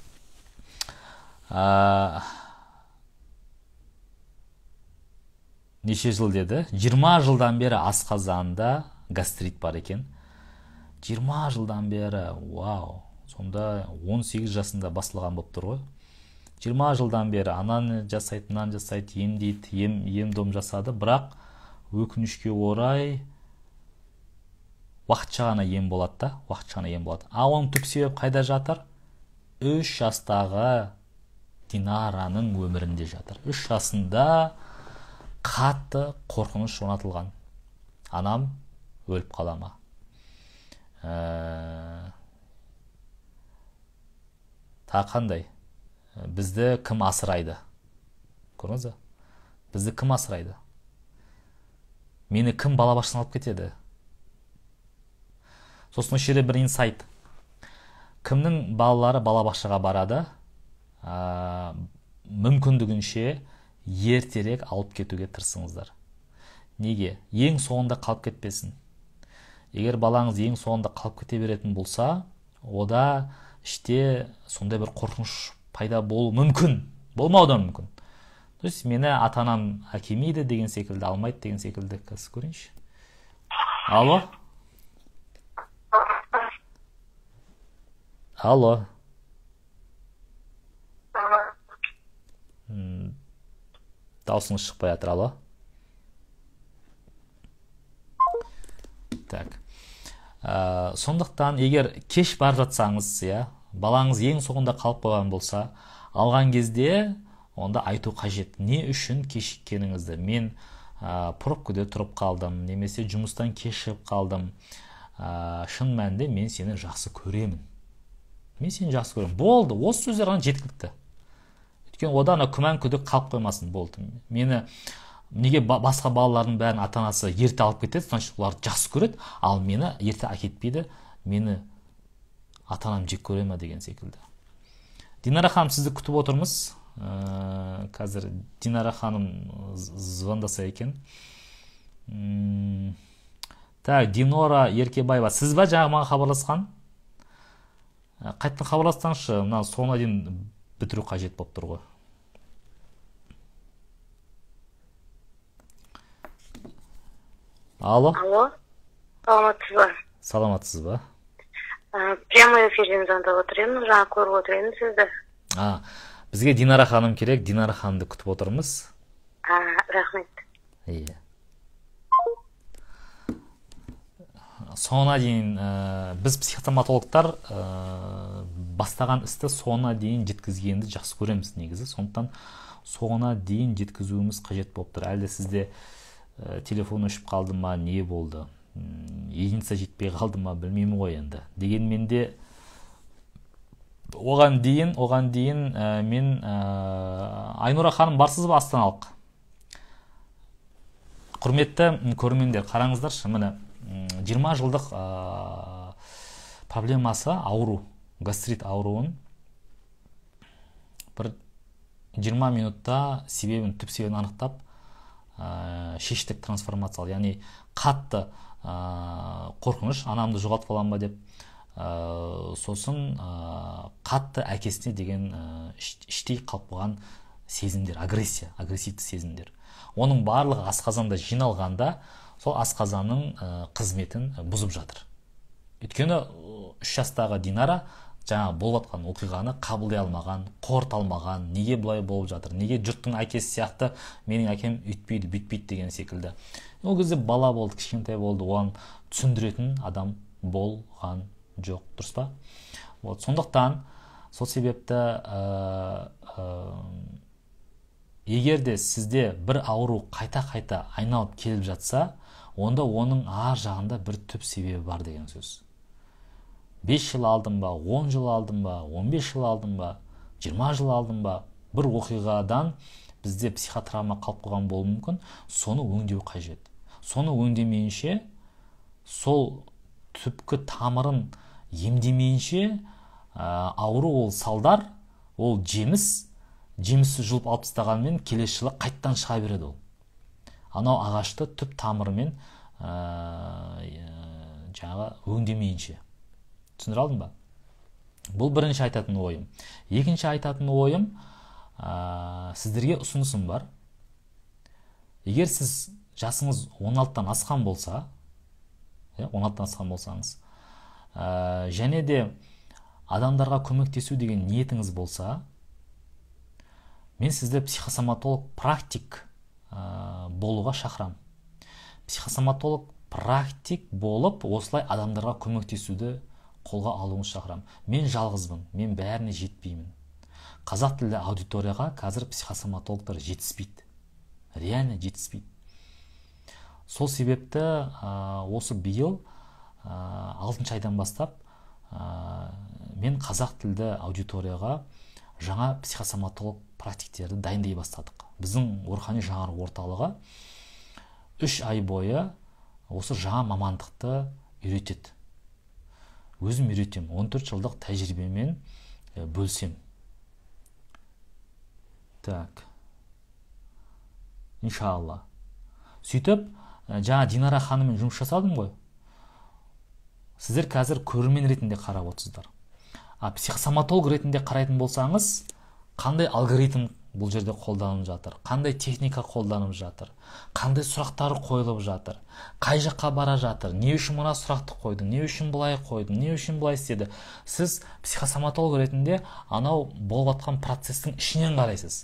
Неше жыл деді? жиырма жылдан бері асқазанында гастрит бар екен. жиырма жылдан бері, вау. Сонда он сегіз жасында басылған болып тұр ғой. жиырма жылдан бері ананы жасайды, мынаны жасайды, емдейді, ем, ем-дом жасады, бірақ өкінішке орай уақытша ғана ем болады да, уақытша ғана ем болады. А оның түп себеп қайда жатыр? үш жастағы Динараның өмірінде жатыр. үш жасында қатты қорқыныш орнатылған. Анам өліп қала ма? Та қандай? Бізді кім асырайды? Көріңіз бе? Бізді кім асырайды? Мені кім балабақшадан алып кетеді? Сосын осы жерде бір инсайт. Кімнің балалары балабақшаға барады? Мүмкіндігінше ертерек алып кетуге тырысыңыздар. Неге? Ең соңында қалып кетпесін. Егер балаңыз ең соңында қалып кете беретін болса, ода іште сондай бір қорқыныш пайда болу мүмкін, болмаудан мүмкін. То есть мені ата-анам әкелмейді деген секілді, алмайды деген секілді. Қазір көрейінші. Алло? Алло? Даусыңыз шықпай жатыр, алло? Так. Ә, сондықтан, егер кеш бар жатсаңыз, я, балаңыз ең соңында қалып қойған болса, алған кезде онда айту қажет. Не үшін кешіккеніңізді? Мен ә, пробкада тұрып қалдым, немесе жұмыстан кешігіп қалдым. Ә, шын мәнінде мен сені жақсы көремін. Мен сені жақсы көремін. Болды, осы сөздер ғана жеткілікті. Өйткені одан күмән күдік қалып қоймасын, болды. Мені неге басқа балалардың бәрін ата-анасы ерте алып кетеді, значит олар жақсы көреді, ал мені ерте әкетпейді, мені ата-анам жек көре ме деген секілді. Динара ханым, сізді күтіп отырмыз. Ә, қазір Динара ханым звондаса екен. Так, Динора Еркебаева, сіз ба жаңа маған хабарласқан? Қайттан хабарлассаңызшы, мына соңына дейін бітіру қажет болып тұр ғой. Алло? Алло, саламатсыз ба? Саламатсыз ба? Прямой эфирден звондап отырмын, жаңа көріп отырмын сізді. А, бізге Динара ханым керек, Динара ханымды күтіп отырмыз. А, рахмет. Иә. Соңына дейін ә, біз психотравматологтар ә, бастаған істі соңына дейін жеткізгенді жақсы көреміз негізі. Сондықтан соңына дейін жеткізуіміз қажет болып тұр. Әлде сізде ә, телефон өшіп қалды ма, не болды? Единица жетпей қалды ма, білмеймін ғой енді. Дегенмен де оған дейін, оған дейін ә, мен ә, Айнұра ханым барсыз ба астаналық? Құрметті көрермендер, қараңыздаршы, міне жиырма жылдық ә, проблемасы ауру, гастрит ауруын бір жиырма минутта себебін, түп себебін анықтап ә, шештік трансформациялы, яғни қатты ә, қорқыныш, анамды жоғалтып қалам ба деп, ә, сосын ә, қатты әкесіне деген ә, іштей қалып қойған сезімдер, агрессия, агрессивті сезімдер. Оның барлығы асқазанда жиналғанда сол асқазанның ә, қызметін бұзып жатыр. Өйткені үш жастағы Динара жаңа болып жатқан оқиғаны қабылдай алмаған, қорыта алмаған, неге бұлай болып жатыр, неге жұрттың әкесі сияқты менің әкем үйтпейді, бүйтпейді деген секілді. Ол кезде бала болды, кішкентай болды, оған түсіндіретін адам болған жоқ, дұрыс па? Вот, сондықтан сол себепті ә, ә, егер де сізде бір ауру қайта-қайта айналып келіп жатса, онда оның ар жағында бір түп себебі бар деген сөз. бес жыл алдым ба, он жыл алдым ба, он бес жыл алдым ба, жиырма жыл алдым ба, бір оқиғадан бізде психотравма қалып қойған болуы мүмкін, соны өңдеу қажет. Соны өңдемейінше, сол түпкі тамырын емдемейінше, ә, ауру ол салдар, ол жеміс, жемісі жұлып алып тастағанмен келесі жылы қайттан шыға береді ол. Анау ағашты түп тамырымен ә, жаңағы өңдемейінше. Түсіндір алдың ба? Бұл бірінші айтатын ойым. Екінші айтатын ойым, ә, сіздерге ұсынысым бар. Егер сіз жасыңыз он алтыдан асқан болса, он алтыдан асқан болсаңыз, ә, және де адамдарға көмектесу деген ниетіңіз болса, мен сізді психосоматолог практик ә, болуға шақырам. Психосоматолог практик болып, осылай адамдарға көмектесуді қолға алуыңыз шақырам. Мен жалғызбын, мен бәріне жетпеймін. Қазақ тілді аудиторияға қазір психосоматологтар жетіспейді. Реально жетіспейді. Сол себепті ә, осы биыл ә, алтыншы айдан бастап ә, мен қазақ тілді аудиторияға жаңа психосоматолог практиктерді дайындай бастадық. Біздің рухани жаңғыру орталығы үш ай бойы осы жаңа мамандықты үйретеді. Өзім үйретем, он төрт жылдық тәжірибемен бөлсем. Так. Иншалла. Сөйтіп, жаңа Динара ханыммен жұмыс жасадым ғой. Сіздер қазір көрермен ретінде қарап отырсыздар. А психосоматолог ретінде қарайтын болсаңыз, қандай алгоритм бұл жерде қолданылып жатыр, қандай техника қолданылып жатыр, қандай сұрақтар қойылып жатыр, қай жаққа бара жатыр, не үшін мына сұрақты қойдың, не үшін былай қойдың, не үшін былай істеді. Сіз психосоматолог ретінде анау болып жатқан процестің ішінен қарайсыз.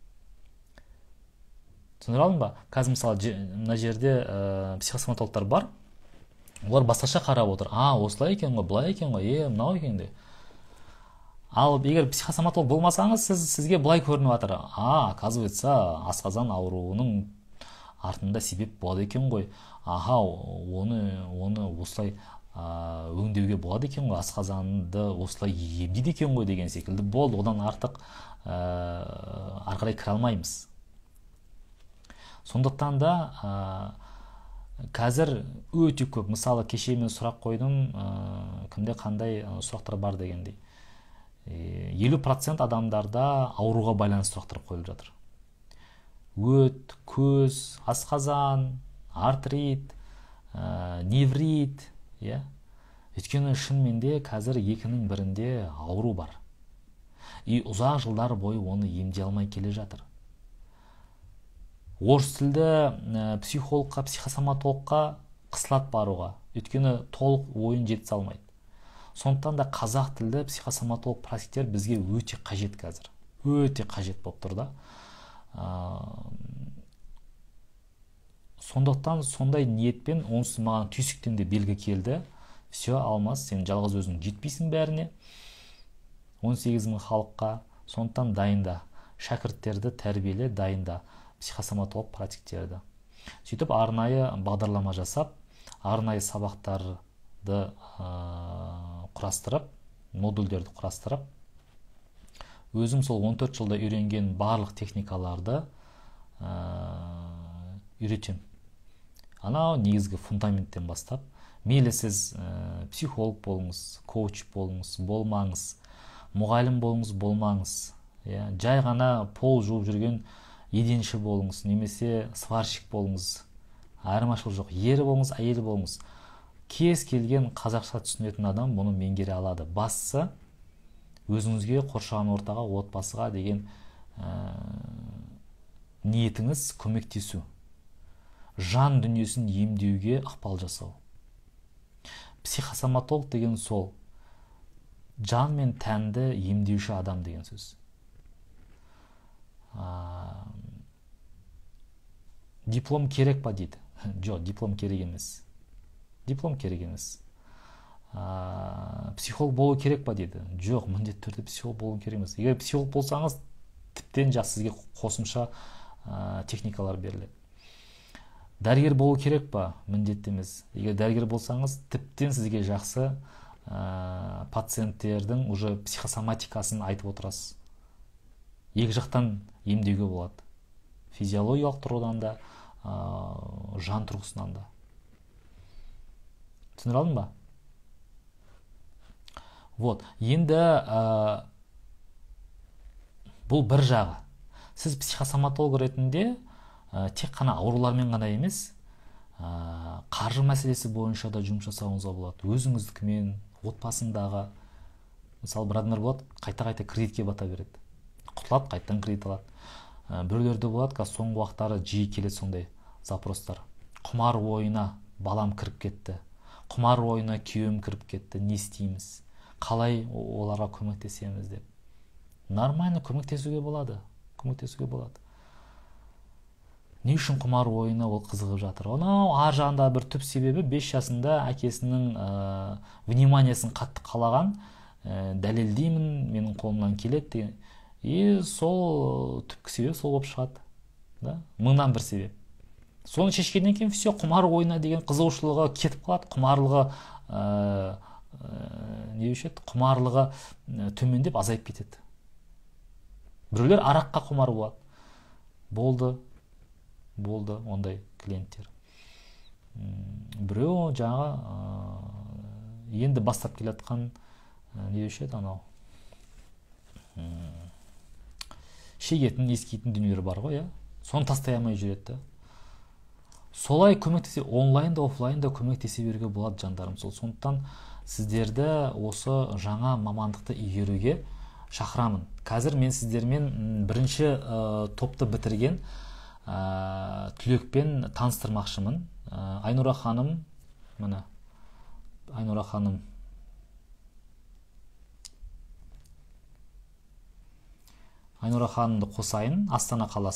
Түсіндіре алдым ба? Қазір мысалы мына жерде ә, психосоматологтар бар, олар басқаша қарап отыр. А, осылай екен ғой, былай екен ғой, е, мынау екен де. Ал егер психосоматолог болмасаңыз, сіз, сізге былай көрініп жатыр. А, оказывается, асқазан ауруының артында себеп болады екен ғой. Аха, оны, оны осылай ә, өңдеуге болады екен ғой, асқазанды осылай емдейді екен ғой деген секілді. Болды, одан артық ә, арқарай кіре алмаймыз. Сондықтан да ә, қазір өте көп, мысалы кеше мен сұрақ қойдым, ә, кімде қандай сұрақтар бар дегендей. елу процент адамдарда ауруға байланысты сұрақтар қойылып жатыр. Өт, көз, асқазан, артрит, ә, неврит, иә. Өйткені шынымен де қазір екінің бірінде ауру бар. И ұзақ жылдар бойы оны емдей алмай келе жатыр. Орыс тілді ә, психологқа, психосоматологқа қысылады баруға. Өйткені толық ойын жеткізе алмайды. Сондықтан да қазақ тілді психосоматолог практиктер бізге өте қажет қазір. Өте қажет болып тұр да. Сондықтан сондай ниетпен онсыз маған түйсіктен де белгі келді. Все, Алмас, сен жалғыз өзің жетпейсің бәріне. он сегіз мың халыққа. Сондықтан дайында. Шәкірттерді тәрбиеле, дайында. Психосоматолог практиктерді. Сөйтіп арнайы бағдарлама жасап, арнайы сабақтарды ә, құрастырып, модульдерді құрастырып, өзім сол он төрт жылда үйренген барлық техникаларды ә, үйретем. Анау негізгі фундаменттен бастап, мейлі сіз ә, психолог болыңыз, коуч болыңыз, болмаңыз, мұғалім болыңыз, болмаңыз, я, жай ғана пол жуып жүрген еденші болыңыз, немесе сварщик болыңыз, айырмашылық жоқ, ері болыңыз, әйелі болыңыз. Кез келген қазақша түсінетін адам бұны меңгере алады. Бастысы өзіңізге, қоршаған ортаға, отбасыға деген ә, ниетіңіз көмектесу. Жан дүниесін емдеуге ықпал жасау. Психосоматолог деген сол. Жан мен тәнді емдеуші адам деген сөз. Ә, диплом керек па дейді. Жоқ, диплом керек емес. Диплом керек емес. Ә, психолог болу керек па дейді. Жоқ, міндетті түрде психолог болу керек емес. Егер психолог болсаңыз, тіптен жақсы сізге қосымша ә, техникалар беріледі. Дәрігер болу керек па? Міндетті емес. Егер дәрігер болсаңыз, тіптен сізге жақсы ә, пациенттердің уже психосоматикасын айтып отырасыз. Екі жақтан емдеуге болады. Физиологиялық тұрғыдан да, ә, жан тұрғысынан да. Түсіндіре алдым ба? Вот. Енді ә, бұл бір жағы. Сіз психосоматолог ретінде ә, тек қана аурулармен ғана емес, ә, қаржы мәселесі бойынша да жұмыс жасауыңызға болады. Өзіңіздікімен, отбасындағы, мысалы бір адамдар болады, қайта-қайта кредитке бата береді. Құтылады, қайттан кредит алады. Ә, біреулерде болады, қазір соңғы уақыттары жиі келеді сондай запростар. Құмар ойына балам кіріп кетті. Құмар ойына күйеуім кіріп кетті. Не істейміз? Қалай оларға көмектесеміз деп. Нормально көмектесуге болады. Көмектесуге болады. Не үшін құмар ойына ол қызығып жатыр? Онау ар жағында бір түп себебі бес жасында әкесінің ә, вниманиясын қатты қалаған, ә, дәлелдеймін, менің қолымнан келеді деген. И сол түпкі себеп сол болып шығады. Да? Мыңнан бір себеп. Соны шешкеннен кейін все, құмар ойына деген қызығушылығы кетіп қалады. Құмарлығы ә, ә, не үшін? Құмарлығы ә, төмендеп азайып кетеді. Біреулер араққа құмар болады. Болды. Болды ондай клиенттер. Біреу жаңа ә, енді бастап келатқан ә, не үшін анау шегетін, ескейтін дүниелер бар ғой, иә. Соны тастай алмай жүреді. Солай көмектесе, онлайн да, офлайн да көмектесе беруге болады жандарым. Сол сондықтан сіздерді осы жаңа мамандықты игеруге шақырамын. Қазір мен сіздермен бірінші топты бітірген түлекпен таныстырмақшымын. Айнұра ханым, міне, Айнұра ханым. Айнұра ханымды қосайын, Астана қаласы.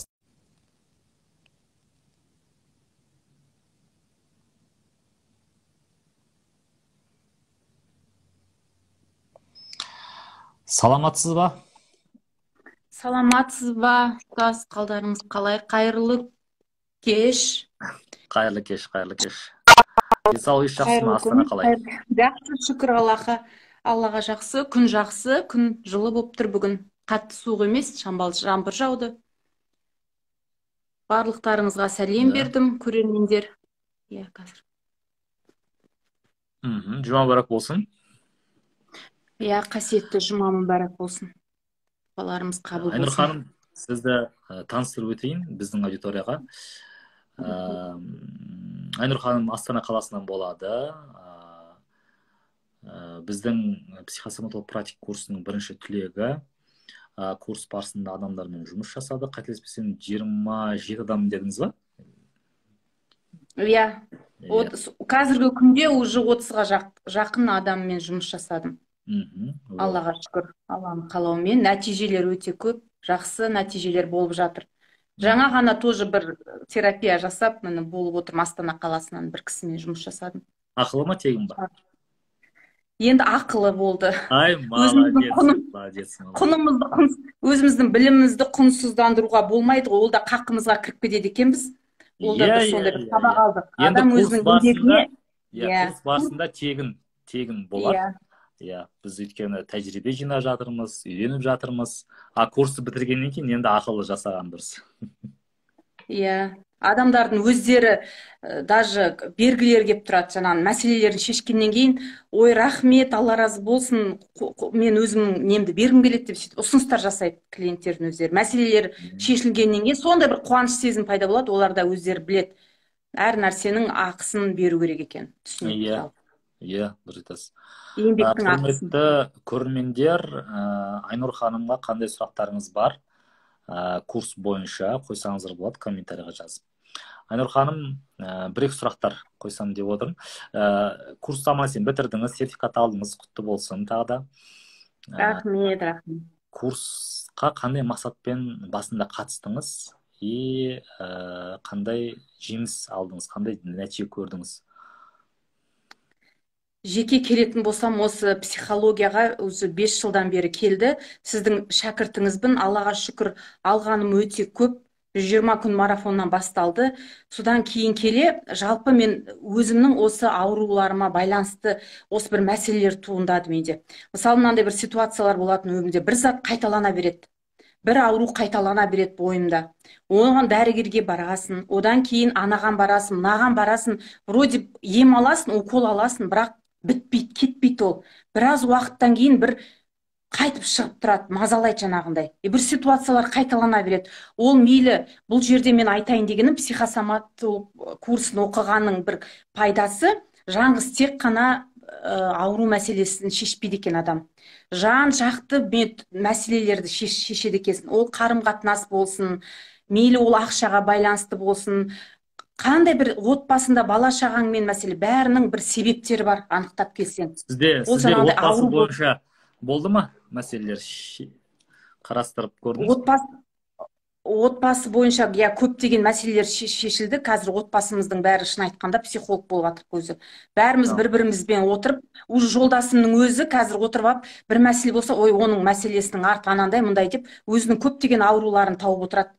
Саламатсыз ба? Саламатсыз ба? Ұстаз, қалдарыңыз қалай? Қайырлы кеш. Қайырлы кеш, қайырлы кеш. Денсаулық жақсы ма? Астана қалай? Жақсы, шүкір Аллаға. Аллаға жақсы, күн жақсы, күн жылы болып тұр бүгін. Қатты суық емес, шамбал жаңбыр жауды. Барлықтарыңызға сәлем бердім, көрермендер. Иә, қазір. Жұма барак болсын. Иә, қасиетті жұма мүбәрәк болсын. Баларымыз қабыл болсын. Айнұр ханым, сізді таныстырып өтейін біздің аудиторияға. Айнұр ханым Астана қаласынан болады. Біздің психосоматолог практик курсының бірінші түлегі. Курс барысында адамдармен жұмыс жасады. Қателеспесем, жиырма жеті адам дедіңіз ба? Иә. Қазіргі күнде уже отызға жақын адаммен жұмыс жасадым. Аллаға шүкір, Алланың қалауымен нәтижелер өте көп, жақсы нәтижелер болып жатыр. Жаңа ғана тоже бір терапия жасап, міне болып отырмын, Астана қаласынан бір кісімен жұмыс жасадым. Ақылы ма, тегін ба? Енді ақылы болды. Ай, молодец. Құнымызды, өзіміздің білімімізді құнсыздандыруға болмайды, ол да қақымызға кіріп кетеді екенбіз. Ол да бір сондай бір сабақ алдық. Адам өзінің еңбегіне, курс барысында тегін, тегін болады. Иә, біз өйткені тәжірибе жинап жатырмыз, үйреніп жатырмыз. А курсты бітіргеннен кейін енді ақылы жасаған дұрыс. Иә, адамдардың өздері даже белгілер келіп тұрады, жаңағы мәселелерін шешкеннен кейін, ой, рахмет, Алла разы болсын, мен өзімнің немді бергім келеді деп сөйтіп ұсыныстар жасайды клиенттердің өздері. Мәселелер шешілгеннен кейін сондай бір қуаныш сезім пайда болады, олар да өздері біледі. Әр нәрсенің ақысын беру керек екен. Иә, иә, дұрыс айтасыз. Құрметті көрермендер, Айнұр ханымға қандай сұрақтарыңыз бар? Курс бойынша қойсаңыздар болады, комментарийға жазып. Айнұр ханым, бір-екі сұрақтар қойсам деп отырмын. Курсты аман сен бітірдіңіз, сертификат алдыңыз, құтты болсын тағы да. Рахмет, рахмет. Курсқа қандай мақсатпен басында қатыстыңыз и қандай жеміс алдыңыз, қандай нәтиже көрдіңіз? Жеке келетін болсам, осы психологияға өзі бес жылдан бері келді. Сіздің шәкіртіңізбін, Аллаға шүкір, алғаным өте көп. жүз жиырма күн марафоннан басталды. Содан кейін келе, жалпы мен өзімнің осы ауруларыма байланысты осы бір мәселелер туындады менде. Мысалы, мынандай бір ситуациялар болатын өмірде, бір зат қайталана береді. Бір ауру қайталана береді бойымда. Оған дәрігерге барасың, одан кейін анаған барасың, мынаған барасың, вроде ем аласың, укол аласың, бірақ бітпейді, кетпейді ол. Біраз уақыттан кейін бір қайтып шығып тұрады, мазалайды жаңағындай. Бір ситуациялар қайталана береді. Ол мейлі, бұл жерде мен айтайын дегенім, психосоматолог курсын оқығанның бір пайдасы, жаңғыз тек қана ауру мәселесін шешпейді екен адам. Жан жақты мәселелерді шешеді екенсің. Ол қарым-қатынас болсын, мейлі ол ақшаға байланысты болсын, қандай бір отбасында бала шағаңмен мәселе, бәрінің бір себептері бар, анықтап келсең. Сізде отбасы бойынша болды ма мәселелер қарастырып көрдіңіз? Отбасы бойынша көптеген мәселелер шешілді. Қазір отбасымыздың бәрі шын айтқанда психолог болып жатыр көзі. Бәріміз бір-бірімізбен отырып, уже жолдасымның өзі қазір отырып, бір мәселе болса, ой, оның мәселесінің арты анандай, мұндай деп, өзінің көптеген ауруларын тауып отырады.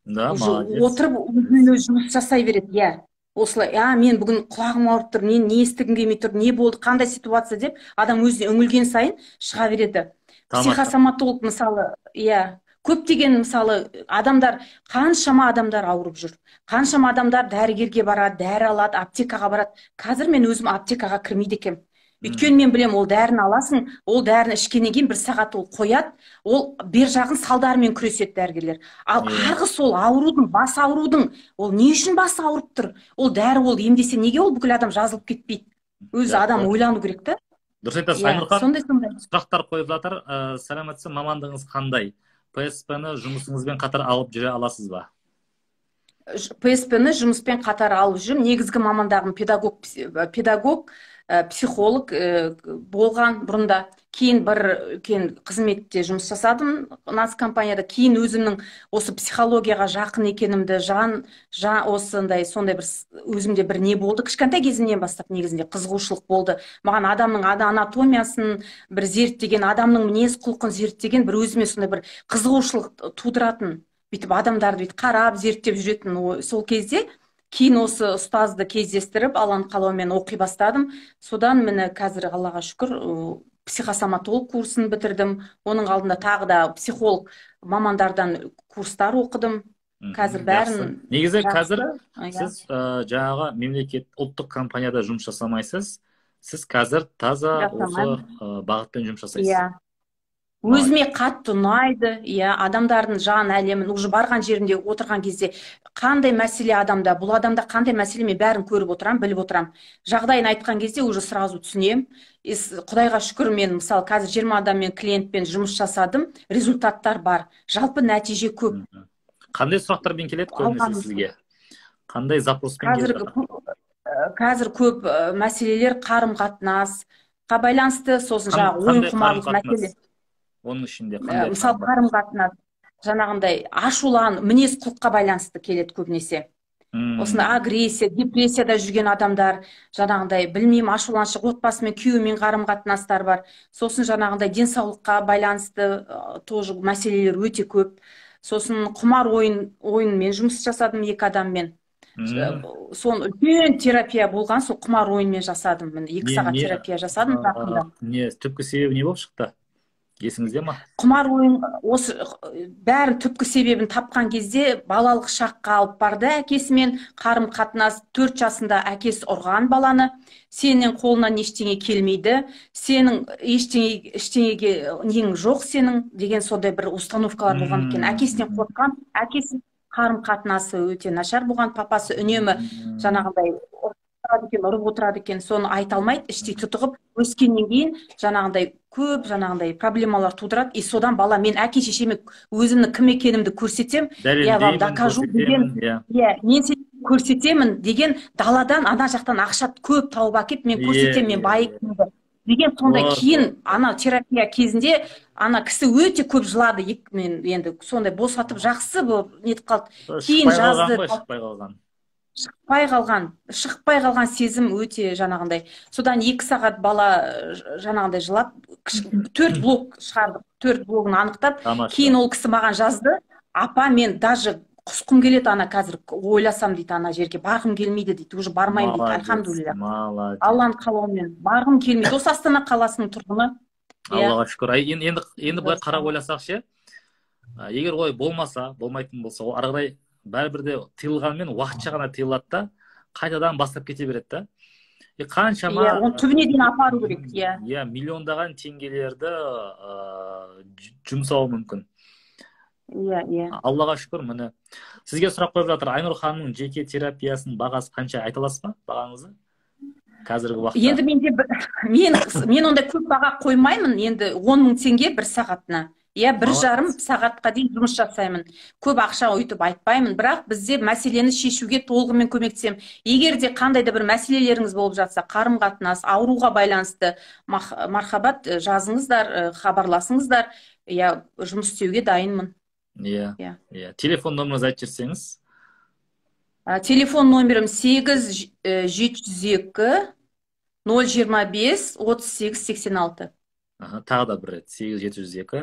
Отырып, өзімен өзі жұмыс жасай береді, иә. Осылай, я, мен бүгін құлағым ауырып тұр, мен не естігім келмей тұр, не болды, қандай ситуация деп, адам өзіне үңілген сайын шыға береді. Психосоматолог мысалы, иә, көптеген мысалы адамдар, қаншама адамдар ауырып жүр. Қаншама адамдар дәрігерге барады, дәрі алады, аптекаға барады. Қазір мен өзім аптекаға кірмейді екенмін. Өйткені мен білем, ол дәріні аласың, ол дәріні ішкеннен кейін бір сағат ол қояды, ол бер жағын салдарымен күреседі дәрігерлер. Ал арғы сол аурудың, бас аурудың, ол не үшін басы ауырып тұр? Ол дәрі ол емдесе неге ол бүкіл адам жазылып кетпейді? Өзі адам ойлану керек та. Дұрыс айтасыз, Иә, Айнұрхан. сондай сондай. Сұрақтар қойып жатыр. Ә, сәлеметсіз, мамандығыңыз қандай? ПСП-ні жұмысыңызбен қатар алып жүре аласыз ба? ПСП-ні жұмыспен қатар алып жүрмін. Негізгі мамандығым педагог, педагог, ә, психолог ә, болған бұрында. Кейін бір үлкен қызметте жұмыс жасадым наз компанияда. Кейін өзімнің осы психологияға жақын екенімді, жан, жан осындай сондай бір өзімде бір не болды. Кішкентай кезімнен бастап негізінде қызығушылық болды. Маған адамның анатомиясын бір зерттеген, адамның мінез құлқын зерттеген бір өзіме сондай бір қызығушылық тудыратын. Бүйтіп адамдарды бүйтіп қарап зерттеп жүретін сол кезде. Кейін осы ұстазды кездестіріп, Алланың қалауымен оқи бастадым. Содан міне қазір Аллаға шүкір психосоматолог курсын бітірдім. Оның алдында тағы да психолог мамандардан курстар оқыдым. Қазір бәрін негізі жақсы. қазір Иә. сіз ә, жаңағы мемлекет ұлттық компанияда жұмыс жасамайсыз. Сіз қазір таза осы Жасамаймын. ә, бағытпен жұмыс жасайсыз. Иә. Өзіме қатты ұнайды, иә, адамдардың жан әлемін уже барған жерінде отырған кезде қандай мәселе адамда, бұл адамда қандай мәселе, мен бәрін көріп отырам, біліп отырам. Жағдайын айтқан кезде уже сразу түсінем. Ес- Құдайға шүкір, мен мысалы қазір жиырма адаммен клиентпен жұмыс жасадым, результаттар бар, жалпы нәтиже көп. Мгм. Қандай сұрақтармен келеді көбінесе Алған- сізге? Қандай запроспен Қазір келеді? көп- қазір көп ә, мәселелер қарым қатынасқа байланысты, сосын жаңағы ойын Қандай құмарлық қарым-қатынас? мәселе. Оның ішінде Ә, қандай мысалы қарым-қатынас? қарым қатынас жаңағындай ашулан мінез құлыққа байланысты келеді көбінесе. М, Осында агрессия, депрессияда жүрген адамдар, жаңағындай білмеймін, ашуланшық отбасымен, күйеуімен қарым қатынастар бар. Сосын жаңағындай денсаулыққа байланысты ә, тоже мәселелер өте көп. Сосын құмар ойын ойынмен жұмыс жасадым екі адаммен. м. Соны үлкен терапия болған, сол құмар ойынмен жасадым. Міне екі Не- сағат не- терапия жасадым а, жақында. не түпкі себебі не болып шықты? Есіңізде ма? Құмар ойын осы бәрін түпкі себебін тапқан кезде балалық шаққа алып барды әкесімен, қарым қатынас. Төрт жасында әкесі ұрған баланы, сенің қолынан ештеңе келмейді, сенің ештеңе ештеңеге нең жоқ сенің деген сондай бір установкалар болған екен. Әкесінен қорыққан, әкесі қарым қатынасы өте нашар болған, папасы үнемі жаңағындай отырады екен, ұрып отырады екен, соны айта алмайды, іштей тұтығып өскеннен кейін жаңағындай көп жаңағындай проблемалар тудырады. И содан бала, мен әке шешеме өзімнің кім екенімді көрсетем, я вам Дәлелдеймін, докажу көрсетемін, деген, иә. иә, мен сені көрсетемін деген даладан ана жақтан ақша көп тауып әкеп, мен Иә, көрсетемін, мен иә, бай иә. екенімді деген сондай. Вот, Кейін ана терапия кезінде ана кісі өте көп жылады. Ек- мен енді сондай босатып жақсы болып нетіп қалды. Кейін Шықпай қалған жазды, ғой, шықпай қалған. шықпай қалған, шықпай қалған сезім өте жаңағындай. Содан екі сағат бала э, жаңағындай жылап, кіш- төрт блок шығардық, төрт блогын анықтап. Тамаша. Кейін ол кісі маған жазды, апа, мен даже құсқым келеді ана қазір ойласам дейді, ана жерге барғым келмейді дейді, уже бармаймын дейді, Молодец, альхамдулилля. молодец. Алланың қалауымен барғым келмейді. Осы Астана қаласының тұрғыны. Иә. Аллаға шүкір. Ай, енді енді енді былай қарап ойласақ ше, ә, егер олай болмаса, болмайтын болса, ол ары қарай бәрібір де тыйылғанмен уақытша ғана тыйылады да, қайтадан бастап кете береді да. И қаншама Иә, оны түбіне дейін апару керек. Иә. иә, миллиондаған теңгелерді ә, ж- жұмсауы мүмкін. Иә, иә. Аллаға шүкір, міне. Сізге сұрақ қойып жатыр, Айнұр ханымның жеке терапиясының бағасы қанша, айта аласыз ба бағаңызды? Қазіргі уақытта. Енді менде бір, мен, мен ондай көп баға қоймаймын, енді он мың теңге бір сағатына. Иә, бір Молодец. жарым сағатқа дейін жұмыс жасаймын. Көп ақша өйтіп айтпаймын, бірақ бізде мәселені шешуге толығымен көмектесемін. Егер де қандай да бір мәселелеріңіз болып жатса, қарым қатынас, ауруға байланысты, мах- мархабат, э, жазыңыздар, э, хабарласыңыздар. Иә, жұмыс істеуге дайынмын. Иә, Иә. иә. Телефон номеріңізді айтып жіберсеңіз. А, телефон номерім сегіз жеті жүз екі нөл жиырма бес отыз сегіз сексен алты. Аха, тағы да бір рет. сегіз жеті жүз екі.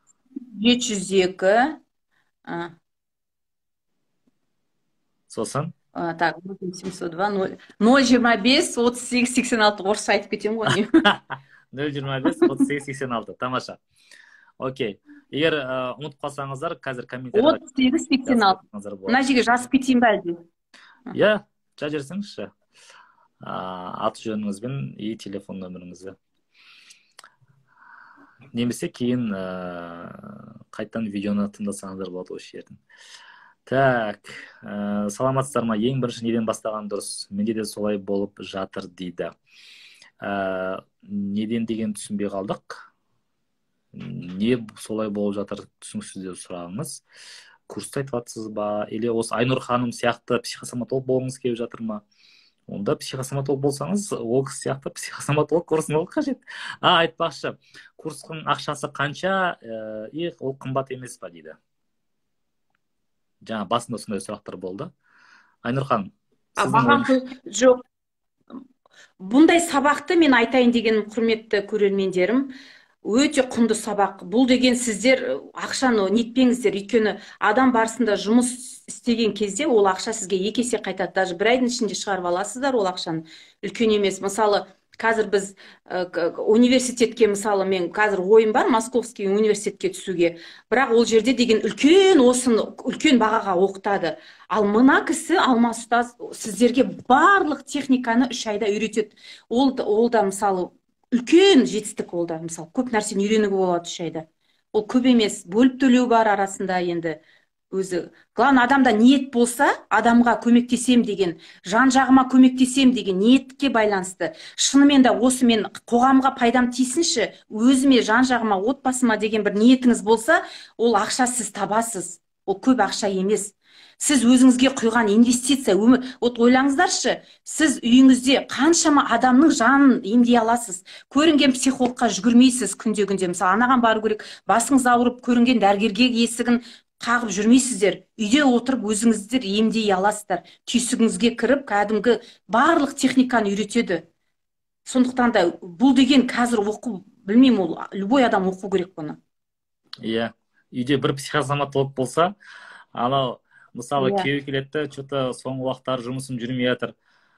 жеті жүз екі, а, Сосын а, так, восемь семьсот два ноль жиырма бес отыз сегіз сексен алты. Орысша айтып кетемін ғой. нөл жиырма бес отыз сегіз сексен алты. Тамаша. Окей. Егер ә, ұмытып қалсаңыздар, қазір комментарийға отыз сегіз сексен алты. жазыңыздар болады. Мына жерге жазып кетейін бе әлде? Иә, жазып жіберсеңізші. А, аты жөніңізбен и телефон нөміріңізді. Немесе кейін ә, қайтадан видеоны тыңдасаңыздар болады осы жерден. Так, ә, саламатсыздар ма? Ең бірінші неден бастаған дұрыс? Менде де солай болып жатыр дейді. ә, неден деген түсінбей қалдық. Не солай болып жатыр түсініксіз деп сұрағыңыз. Курста айтып жатсыз ба, или осы Айнұр ханым сияқты психосоматолог болғыңыз келіп жатыр ма? Онда психосоматолог болсаңыз, ол кісі сияқты психосоматолог курсын ол қажет. А, айтпақшы, курстың ақшасы қанша, ә, и ол қымбат емес па дейді. Жаңа басында сондай сұрақтар болды. Айнұр ханым, Маған жоқ. Бұндай сабақты мен айтайын деген құрметті көрермендерім, өте құнды сабақ. Бұл деген сіздер ақшаны нетпеңіздер, өйткені адам барысында жұмыс істеген кезде ол ақша сізге екі есе қайтады. Даже бір айдың ішінде шығарып аласыздар ол ақшаны. Үлкен емес. Мысалы, қазір біз университетке, мысалы, мен қазір ойым бар Московский университетке түсуге. Бірақ ол жерде деген үлкен осыны үлкен бағаға оқытады. Ал мына кісі Алмас ұстаз сіздерге барлық техниканы үш айда үйретеді. Ол ол да мысалы үлкен жетістік, ол да мысалы көп нәрсені үйренуге болады үш айда. Ол көп емес, бөліп төлеу бар арасында енді өзі. Главное, адамда ниет болса, адамға көмектесем деген, жан жағыма көмектесем деген ниетке байланысты. Шынымен де осы мен қоғамға пайдам тисінші, өзіме, жан жағыма, отбасыма деген бір ниетіңіз болса, ол ақша сіз табасыз. Ол көп ақша емес. Сіз өзіңізге құйған инвестиция, өмір. Вот ойлаңыздаршы, сіз үйіңізде қаншама адамның жанын емдей аласыз. Көрінген психологқа жүгірмейсіз күнде-күнде. Мысалы, анаған бару керек, басыңыз ауырып, көрінген дәрігерге есігін қағып жүрмейсіздер. Үйде отырып өзіңіздер емдей аласыздар. Түйсігіңізге кіріп, кәдімгі барлық техниканы үйретеді. Сондықтан да бұл деген қазір оқу, білмеймін, ол любой адам оқу керек бұны. Иә, үйде бір психосоматолог болса, анау мысалы күйеуі келеді, что-то соңғы уақыттары жұмысым жүрмей жатыр.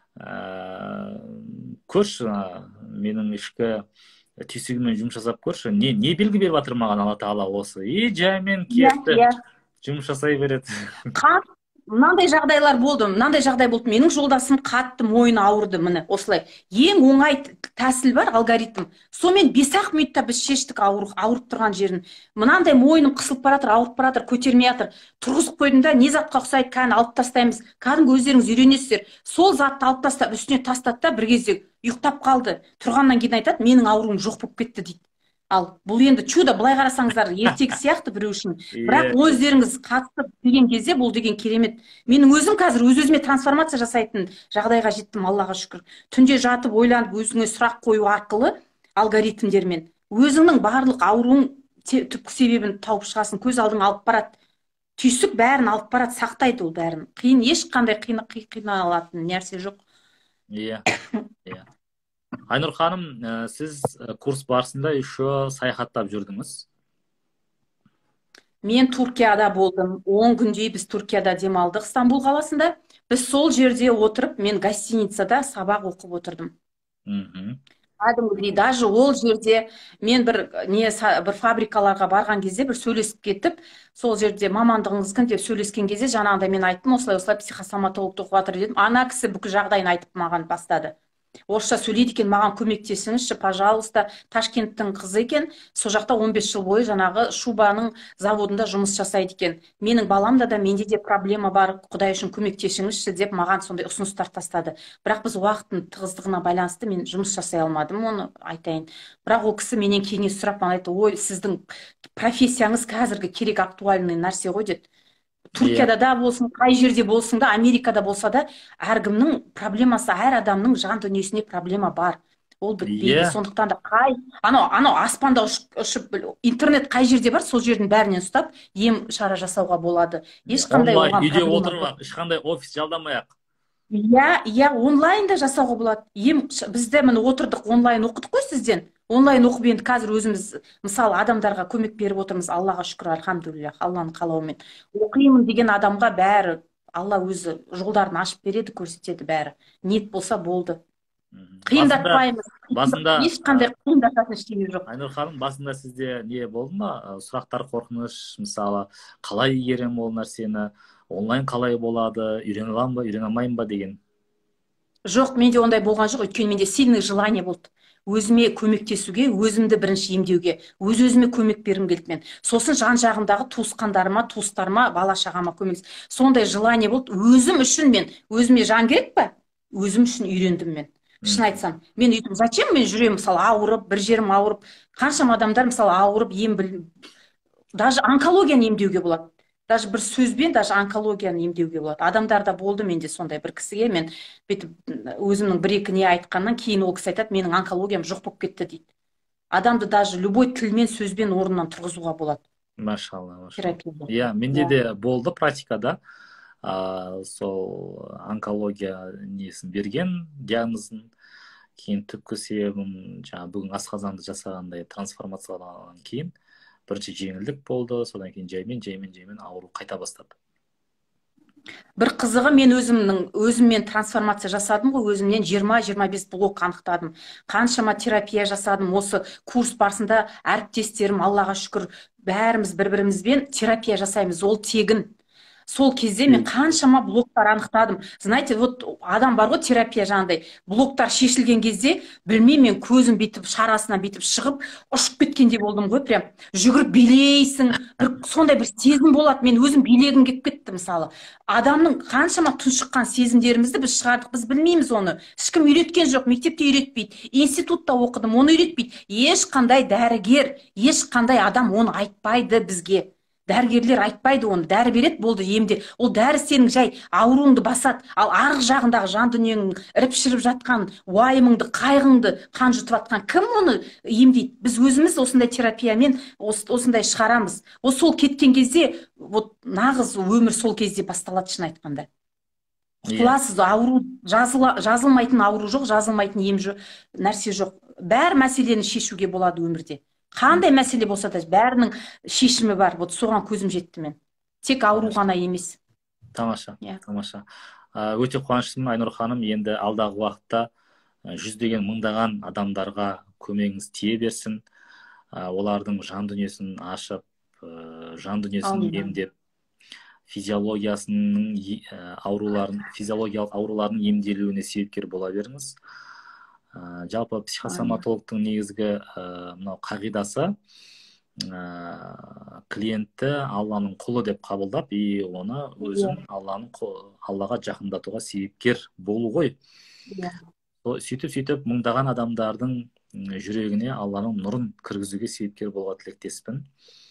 Көрші, менің ішкі түйсігімен жұмыс жасап көрші. Не не белгі беріп жатыр маған Алла Тағала осы? И жаймен кетті. Жұмыс жасай береді. Мынандай жағдайлар болды, мынандай жағдай болды. Менің жолдасым қатты мойны ауырды, міне осылай. Ең оңай тәсіл бар, алгоритм. Сонымен бес-ақ минутта біз шештік ауырып тұрған жерін. Мынандай мойным қысылып баратыр, ауырып баратыр, көтермей жатыр. Тұрғызып қойдым да, не затқа ұқсайды, кәні алып тастаймыз. Кәдімгі өздеріңіз үйренесіздер. Сол затты алып тастап, үстіне тастады да, бір кезде ұйықтап қалды. Тұрғаннан кейін айтады, менің ауруым жоқ болып кетті дейді. Ал бұл енді чудо, былай қарасаңыздар, ертегі сияқты біреу үшін. Бірақ өздеріңіз қатысып деген кезде бұл деген керемет. Менің өзім қазір өз-өзіме трансформация жасайтын жағдайға жеттім, Аллаға шүкір. Түнде жатып ойланып өзіңе сұрақ қою арқылы алгоритмдермен өзіңнің барлық ауруың түпкі себебін тауып шығасың, көз алдың алып барады. Түйсік бәрін алып барады, сақтайды ол бәрін. Қиын, ешқандай қиналатын нәрсе жоқ. Иә. Иә. Айнұр ханым, сіз курс барысында еще саяхаттап жүрдіңіз. Мен Түркияда болдым. он күндей біз Түркияда демалдық, Стамбул қаласында. Біз сол жерде отырып, мен гостиницада сабақ оқып отырдым. Кәдімгідей, даже ол жерде мен бір не бір фабрикаларға барған кезде бір сөйлесіп кетіп, сол жерде мамандығыңыз кім деп сөйлескен кезде жаңағыда мен айттым, осылай осылай психосоматологты оқып жатыр дедім. Ана кісі бүкіл жағдайын айтып маған бастады. Орысша сөйлейді екен, маған көмектесіңізші, пожалуйста. Ташкенттің қызы екен, сол жақта он бес жыл бойы жаңағы шубаның заводында жұмыс жасайды екен. Менің баламда да менде де проблема бар, Құдай үшін көмектесіңізші деп маған сондай ұсыныстар тастады. Бірақ біз уақыттың тығыздығына байланысты мен жұмыс жасай алмадым, оны айтайын. Бірақ ол кісі менен кеңес сұрап маған айтты, ой, сіздің профессияңыз қазіргі керек, актуальный нәрсе ғой деді. Түркияда да болсын, қай жерде болсын да, Америкада болса да, әркімнің проблемасы, әр адамның жан дүниесіне проблема бар. Ол бітпейді. Сондықтан да қай, анау, анау аспанда ұшып, интернет қай жерде бар, сол жердің бәрінен ұстап, ем шара жасауға болады. Ешқандай оған үйде отырып, ешқандай офис жалдамай-ақ. Иә, иә, онлайн да жасауға болады. Ем бізде міне отырдық, онлайн оқыдық қой сізден. Онлайн оқып енді қазір өзіміз, мысалы, адамдарға көмек беріп отырмыз, Аллаға шүкір, альхамдулиллах, Алланың қалауымен. Оқимын деген адамға бәрі, Алла өзі жолдарын ашып береді, көрсетеді бәрі. Ниет болса болды. Қиындатпаймыз. Басында ешқандай қиындататын ештеңе жоқ. Айнұр ханым, басында сізде не болды ма? Сұрақтар, қорқыныш, мысалы, қалай игерем ол нәрсені, онлайн қалай болады, үйрене аламын ба, үйрене алмаймын ба деген? Жоқ, менде ондай болған жоқ, өйткені менде сильный желание болды. Өзіме көмектесуге, өзімді бірінші емдеуге, өз-өзіме көмек бергім келді мен. Сосын жан жағымдағы туысқандарыма, туыстарыма, бала шағама көмек. Сондай желание болды. Өзім үшін мен, өзіме жан керек па? Өзім үшін үйрендім мен. Шын айтсам, мен өйтіп, зачем мен жүремін, мысалы, ауырып, бір жерім ауырып, қаншама адамдар, мысалы, ауырып, ем біл... даже онкологияны емдеуге болады. Даже бір сөзбен даже онкологияны емдеуге болады. Адамдарда болды менде сондай бір кісіге, мен бүйтіп өзімнің бір екі не айтқаннан кейін ол кісі айтады, менің онкологиям жоқ болып кетті дейді. Адамды даже любой тілмен, сөзбен орнынан тұрғызуға болады. Машалла, машалла. Терапияда. Иә, менде Иә. де болды практикада. А, сол онкология несін берген, диагнозын. Кейін түпкі себебім жаңа бүгін асқазанды жасағандай трансформацияланған кейін бірінші жеңілдік болды, содан кейін жаймен жаймен жаймен ауру қайта бастады. Бір қызығы, мен өзімнің өзіммен трансформация жасадым ғой, өзімнен жиырма жиырма бес блок анықтадым. Қаншама терапия жасадым. Осы курс барысында әріптестерім, Аллаға шүкір, бәріміз бір-бірімізбен терапия жасаймыз. Ол тегін. Сол кезде мен қаншама блоктар анықтадым. Знаете, вот адам бар ғой, терапия жаңағыдай блоктар шешілген кезде, білмеймін, мен көзім бүйтіп шарасынан бүйтіп шығып, ұшып кеткендей болдым ғой, прям жүгіріп билейсің, бір сондай бір сезім болады. Мен өзім билегім келіп кетті, мысалы. Адамның қаншама тұншыққан сезімдерімізді біз шығардық, біз білмейміз оны. Ешкім үйреткен жоқ, мектепте үйретпейді, институтта оқыдым, оны үйретпейді. Ешқандай дәрігер, ешқандай адам оны айтпайды бізге. Дәрігерлер айтпайды оны, дәрі береді, болды емде. Ол дәрі сенің жай ауруыңды басады, ал арғы жағындағы жан дүниеңнің іріп-шіріп жатқан уайымыңды, қайғыңды қан жұтып жатқан кім оны емдейді? Біз өзіміз осындай терапиямен осындай шығарамыз. Ол сол кеткен кезде, вот нағыз өмір сол кезде басталады, шын айтқанда. Құтыласыз, ауру жазыла, жазылмайтын ауру жоқ, жазылмайтын ем жоқ, нәрсе жоқ. Бәр мәселені шешуге болады өмірде. Қандай мәселе болса да бәрінің шешімі бар. Вот соған көзім жетті мен. Тек ауру ғана емес. Тамаша, Иә. тамаша. Ә, өте қуаныштымын, Айнұр ханым. Енді алдағы уақытта ә, жүздеген мыңдаған адамдарға көмегіңіз тие берсін. Ә, олардың жан дүниесін ашып, ә, жан дүниесін Аумин. емдеп, физиологиясының ә, ауруларын, физиологиялық аурулардың емделуіне себепкер бола беріңіз. Ә, жалпы психосоматологтың негізгі ә, мынау қағидасы ә, клиентті Алланың құлы деп қабылдап, и оны өзін Алланың құлы, Аллаға жақындатуға себепкер болу ғой. Иә. Сөйтіп сөйтіп мыңдаған адамдардың жүрегіне Алланың нұрын кіргізуге себепкер болуға тілектеспін.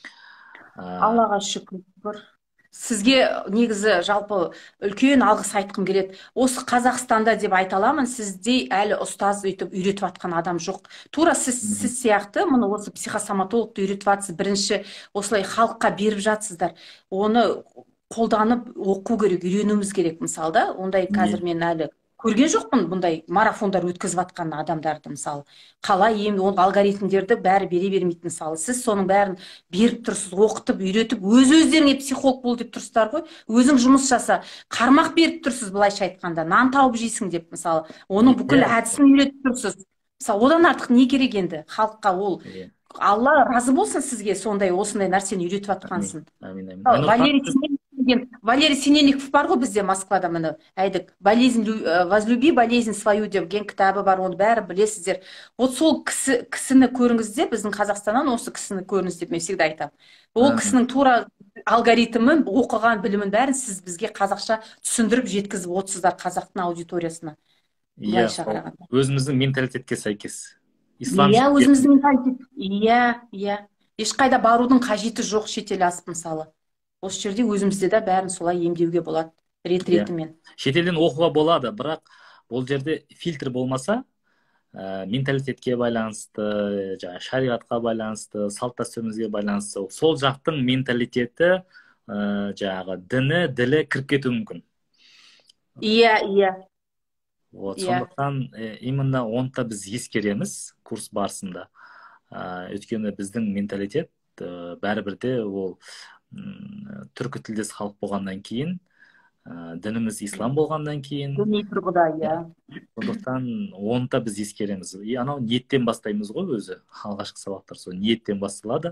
Ә, Аллаға шүкір. Сізге негізі жалпы үлкен алғыс айтқым келеді. Осы Қазақстанда деп айта аламын, сіздей әлі ұстаз өйтіп үйретіп жатқан адам жоқ. Тура сіз, сіз сияқты мұны осы психосоматологты үйретіп жатсыз, бірінші осылай халыққа беріп жатсыздар. Оны қолданып оқу керек, үйренуіміз керек, мысалы да. Ондай қазір мен әлі көрген жоқпын, бұндай марафондар өткізіп жатқан адамдарды, мысалы. Қалай енді ол алгоритмдерді бәрі бере бермейді, мысалы. Сіз соның бәрін беріп тұрсыз, оқытып, үйретіп, өз-өздеріңе психолог бол деп тұрсыздар ғой. Өзің жұмыс жаса, қармақ беріп тұрсыз, былайша айтқанда, нан тауып жейсің деп, мысалы. Оның бүкіл әдісін үйретіп тұрсыз. Мысалы, одан артық не керек енді халыққа? Ол Алла разы болсын сізге сондай осындай нәрсені үйретіп жатқансың. Амин, амин. Валерий Валерий Синельников бар ғой бізде Москвада, міне әйдік болезнь возлюби болезнь свою деген кітабы бар, оны бәрі білесіздер. Вот сол кісі, кісіні көріңіздер, біздің Қазақстаннан осы кісіні көріңіз деп мен всегда айтамын. Ол кісінің тура алгоритмін, оқыған білімін бәрін сіз бізге қазақша түсіндіріп жеткізіп отырсыздар қазақтың аудиториясына. Иә, өзіміздің менталитетке сәйкес. Иә, өзіміздің менталитет. Иә, иә. Ешқайда барудың қажеті жоқ, шетел асып, мысалы. Осы жерде өзімізде де бәрін солай емдеуге болады, рет-ретімен. Шетелден оқуға болады, бірақ ол жерде фильтр болмаса, ә, менталитетке байланысты, жаңа шариғатқа байланысты, салт дәстүрімізге байланысты, сол жақтың менталитеті, ә, жаңағы діні, ділі кіріп кетуі мүмкін. Иә, иә. Вот, сондықтан именно онда біз ескереміз курс барысында. Ә, өйткені біздің менталитет ә, бәрібірде ол түркі тілдес халық болғаннан кейін, дініміз ислам болғаннан кейін, діни тұрғыда, иә. сондықтан оны да біз ескереміз. И анау ниеттен бастаймыз ғой өзі, алғашқы сабақтар сол ниеттен басталады.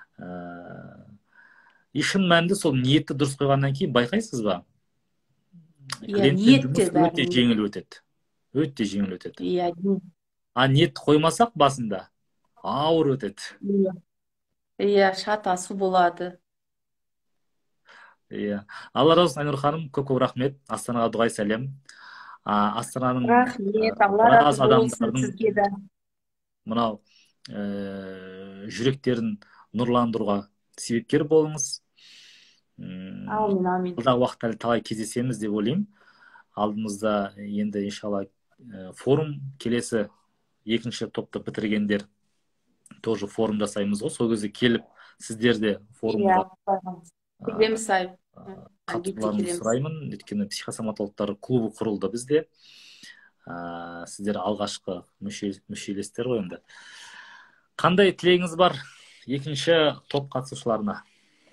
И шын мәнінде сол ниетті дұрыс қойғаннан кейін байқайсыз ба? Клиентпен жұмыс өте жеңіл өтеді. Өте жеңіл өтеді. Иә. А ниетті қоймасақ басында ауыр өтеді. Иә, шатасу болады. Иә. Алла разы болсын, Айнұр ханым, көп-көп рахмет. Астанаға дұғай сәлем. Астананың Рахмет, Алла біраз разы болсын адамдардың сізге де. мынау ә, жүректерін нұрландыруға себепкер болыңыз. М, Амин, амин. алдағы уақытта әлі талай кездесеміз деп ойлаймын. Алдымызда енді иншалла ә, форум, келесі екінші топты бітіргендер тоже форум жасаймыз ғой. Сол кезде келіп сіздер де форумға Иә, келеміз Айып. Әлбетте қатысуларыңызды келеміз. сұраймын. Өйткені психосоматологтар клубы құрылды бізде. Ә, сіздер алғашқы мүше, мүшелестер ғой енді. Қандай тілегіңіз бар екінші топ қатысушыларына?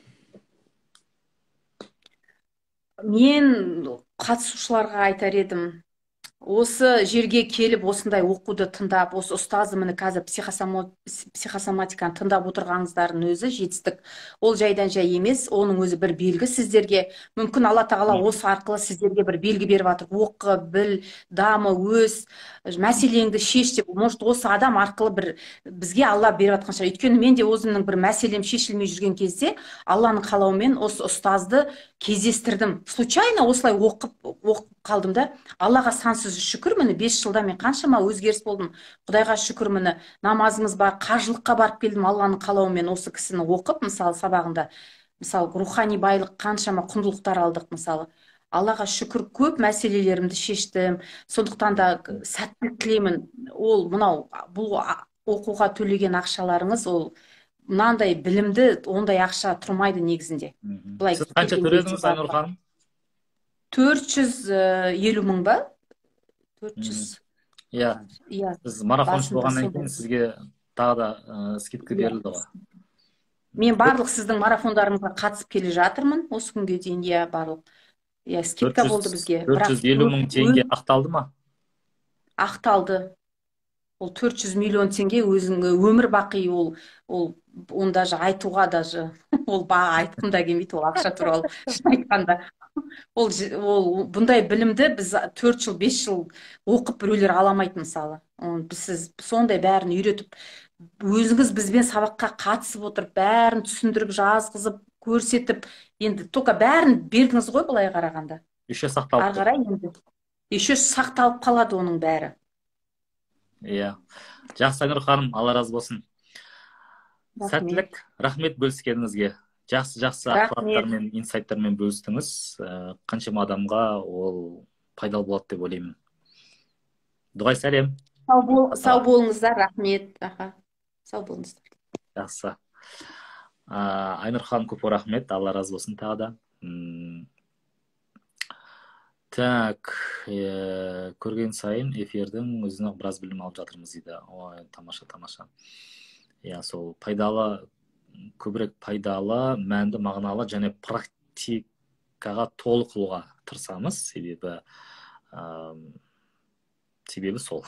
Мен қатысушыларға айтар едім, осы жерге келіп осындай оқуды тыңдап, осы ұстазы міне қазір психосомо- психосоматиканы тыңдап отырғаныңыздардың өзі жетістік. Ол жайдан жай емес, оның өзі бір белгі сіздерге. Мүмкін Алла тағала осы арқылы сіздерге бір белгі беріп жатыр. Оқы, біл, дамы, өс, мәселеңді шеш деп. Может, осы адам арқылы бір бізге Алла беріп жатқан шығар. Өйткені мен де өзімнің бір мәселем шешілмей жүрген кезде Алланың қалауымен осы ұстазды кездестірдім. Случайно осылай оқып оқып қалдым да. Аллаға сансыз шүкір, міне бес жылда мен қаншама өзгеріс болдым. Құдайға шүкір, міне намазымыз бар, қажылыққа барып келдім Алланың қалауымен осы кісіні оқып, мысалы сабағында. Мысалы рухани байлық, қаншама құндылықтар алдық мысалы. Аллаға шүкір, көп мәселелерімді шештім. Сондықтан да сәттілік тілеймін. Ол мынау бұл оқуға төлеген ақшаларыңыз, ол мынандай білімді, ондай ақша тұрмайды негізінде. Былай Сіз қанша келген төледіңіз, кезде Айнұр ханым? төрт жүз елу мың ба? төрт жүз. Иә, Иә. сіз марафоншы басында болғаннан сондай. кейін сізге тағы да ә, скидка Иә. берілді ғой. Мен барлық сіздің марафондарыңызға қатысып келе жатырмын осы күнге дейін. Иә, барлық. Иә, скидка болды бізге. төрт жүз елу мың теңге ақталды ма? Ақталды. Ол төрт жүз миллион теңге өзің өмір бақи, ол ол оны даже айтуға даже ол баға айтқым да келмейді ол ақша туралы шын айтқанда. Ол же- ол бұндай білімді біз төрт жыл, бес жыл оқып біреулер аламайды мысалы. Оны біз сіз сондай бәрін үйретіп, өзіңіз бізбен сабаққа қатысып отырып, бәрін түсіндіріп, жазғызып, көрсетіп, енді только бәрін бердіңіз ғой былай қарағанда. Еще сақталып Ары тұр. қарай енді еще сақталып қалады оның бәрі. Иә. Жақсы, Айнұр ханым, Алла разы болсын. Рахмет. Сәттілік, рахмет бөліскеніңізге. Жақсы-жақсы Рахмет. ақпараттармен, инсайттармен бөлістіңіз. Ә, қаншама адамға ол пайдалы болады деп ойлаймын. Дұғай сәлем. Сау бол, сау болыңыздар, рахмет. Аха. Сау болыңыздар. Жақсы. Ә, Айнұр ханым, көп рахмет. Алла разы болсын тағы да. М, Так, ә, көрген сайын эфирдің өзіне біраз білім алып жатырмыз дейді. Ой, тамаша, тамаша. Иә, сол пайдалы, көбірек пайдалы, мәнді, мағыналы және практикаға толы қылуға тырысамыз. Себебі ә, себебі сол.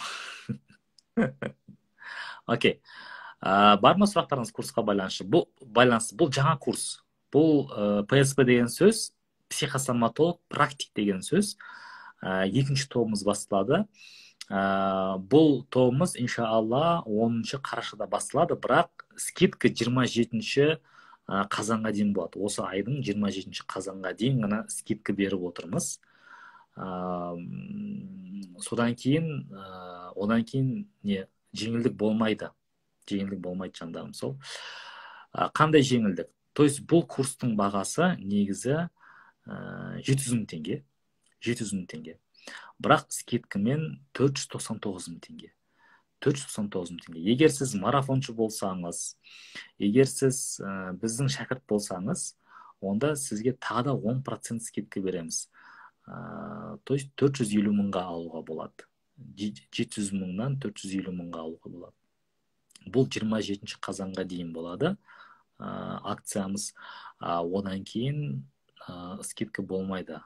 Окей. Ә, бар ма сұрақтарыңыз курсқа байланысты? Бұл байланысты, бұл жаңа курс. Бұл ә, пэ эс пэ деген сөз, психосоматолог, практик деген сөз. Ә, екінші тобымыз басталады. Ә, бұл тобымыз, иншалла, оныншы қарашада басталады, бірақ скидка жиырма жетінші ә, қазанға дейін болады. Осы айдың жиырма жетінші қазанға дейін ғана скидка беріп отырмыз. Ә, содан кейін, ә, одан кейін не, жеңілдік болмайды. Жеңілдік болмайды жандарым сол. Ә, қандай жеңілдік? То есть бұл курстың бағасы негізі жеті жүз мың теңге. жеті жүз мың теңге. Бірақ скидкамен төрт жүз тоқсан тоғыз мың теңге. төрт жүз тоқсан тоғыз мың теңге. Егер сіз марафоншы болсаңыз, егер сіз ә, біздің шәкірт болсаңыз, онда сізге тағы да он процент скидка береміз. Ә, то есть төрт жүз елу мыңға алуға болады. жеті жүз мыңнан төрт жүз елу мыңға алуға болады. Бұл жиырма жетінші қазанға дейін болады. Ә, акциямыз. Ә, одан кейін ә, скидка болмайды.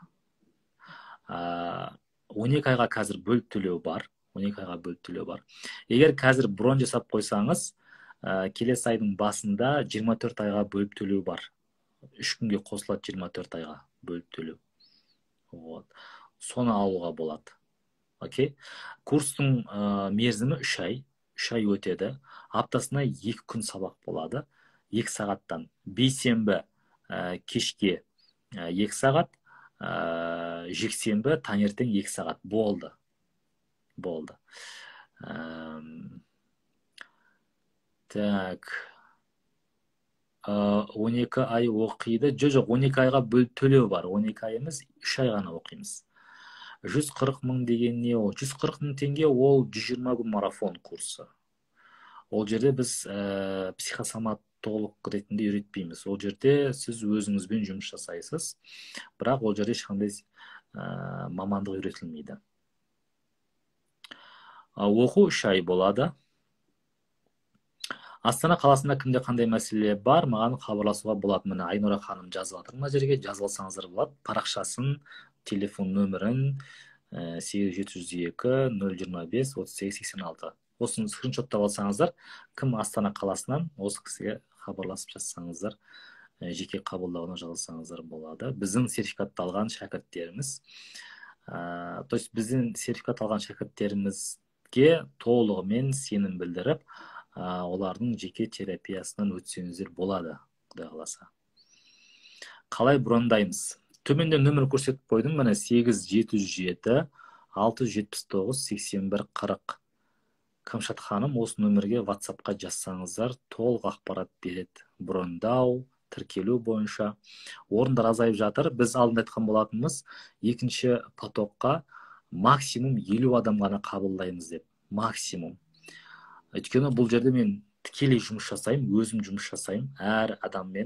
Ә, он екі айға қазір бөліп төлеу бар. он екі айға бөліп төлеу бар. Егер қазір брон жасап қойсаңыз, ә, келесі айдың басында жиырма төрт айға бөліп төлеу бар. үш күнге қосылады жиырма төрт айға бөліп төлеу. Вот. Соны алуға болады. Окей. Курстың ә, мерзімі үш ай. үш ай өтеді. Аптасына екі күн сабақ болады. екі сағаттан. Бейсенбі ә, кешке ә, екі сағат, ә, жексенбі таңертең екі сағат болды. Болды. Әм, так. Ә, он екі ай оқиды. Жо, жоқ, он екі айға бөліп төлеу бар. он екі ай емес, үш ай ғана оқимыз. жүз қырық мың деген не ол? жүз қырық мың теңге ол жүз жиырма күн марафон курсы. Ол жерде біз ә, психосоматолог ретінде үйретпейміз. Ол жерде сіз өзіңізбен жұмыс жасайсыз. Бірақ ол жерде ешқандай ә, мамандық үйретілмейді. Ә, оқу үш ай болады. Астана қаласында кімде қандай мәселе бар, маған хабарласуға болады. Міне Айнұра ханым жазып жатыр мына жерге, жазып алсаңыздар болады. Парақшасын, телефон нөмірін сегіз жеті жүз екі нөл жиырма бес отыз сегіз сексен алты. Осыны скриншоттап алсаңыздар, кім Астана қаласынан, осы кісіге хабарласып жазсаңыздар, жеке қабылдауына жазылсаңыздар болады. Біздің сертификатталған шәкірттеріміз, ә, то есть біздің сертификат алған шәкірттерімізге толығымен сенім білдіріп, ә, олардың жеке терапиясынан өтсеңіздер болады, Құдай қаласа. Қалай брондаймыз? Төменде нөмір көрсетіп қойдым, міне сегіз жеті жүз жеті алты жүз жетпіс тоғыз сексен бір қырық. Кәмшат ханым, осы нөмірге WhatsAppқа жазсаңыздар, толық ақпарат береді. Брондау, тіркелу бойынша. Орындар азайып жатыр. Біз алдында айтқан болатынымыз, екінші потокқа максимум елу адам ғана қабылдаймыз деп. Максимум. Өйткені бұл жерде мен тікелей жұмыс жасаймын, өзім жұмыс жасаймын, әр адаммен.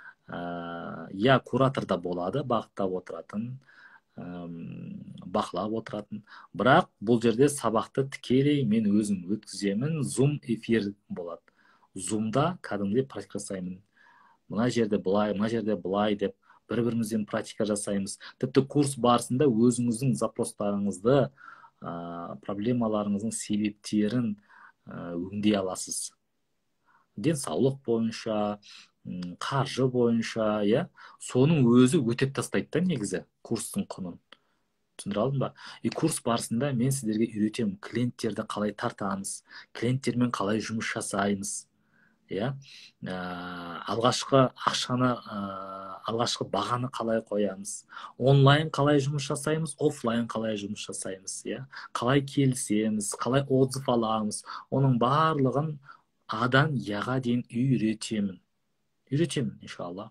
Я куратор да болады, бағыттап отыратын, бақылап отыратын. Бірақ бұл жерде сабақты тікелей мен өзім өткіземін, Zoom эфир болады. Zoom'да кәдімгідей практика жасаймын. Мына жерде былай, мына жерде былай деп бір-бірімізден практика жасаймыз. Тіпті курс барысында өзіңіздің запростарыңызды, проблемаларыңыздың себептерін өңдей аласыз. Денсаулық бойынша, қаржы бойынша, я, соның өзі өтеп тастайды да негізі курстың құнын. Түсіндіре алдым ба? И курс барысында мен сіздерге үйретемін, клиенттерді қалай тартамыз, клиенттермен қалай жұмыс жасаймыз. Я, алғашқы ақшаны, алғашқы бағаны қалай қоямыз, онлайн қалай жұмыс жасаймыз, офлайн қалай жұмыс жасаймыз, я, қалай келісеміз, қалай отзыв аламыз, оның барлығын адан яға дейін үйретемін. Үйретемін, иншалла.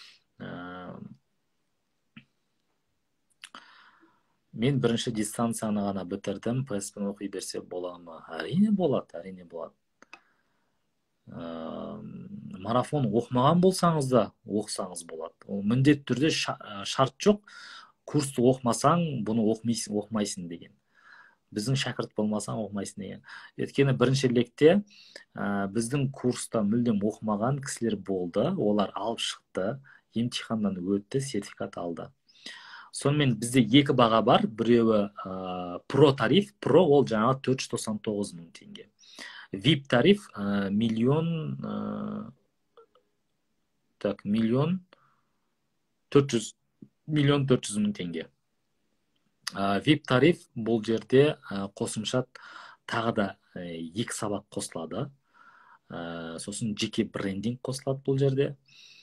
Мен бірінші дистанцияны ғана бітірдім, пэ эс пен оқи берсе бола ма? Әрине болады, әрине болады. Марафон оқымаған болсаңыз да оқысаңыз болады. Ол міндетті түрде шарт жоқ. Курсты оқымасаң, бұны оқымайсың, оқымайсың деген. Біздің шәкірт болмасаң оқымайсың деген. Өйткені бірінші лекте біздің курста мүлдем оқымаған кісілер болды. Олар алып шықты, емтиханнан өтті, сертификат алды. Сонымен бізде екі баға бар. Біреуі про тариф, про ол жаңағы төрт жүз тоқсан тоғыз мың теңге. вип тариф миллион, так, миллион төрт жүз мың теңге. вип тариф бұл жерде қосымша тағы да екі сабақ қосылады. Сосын жеке брендинг қосылады бұл жерде.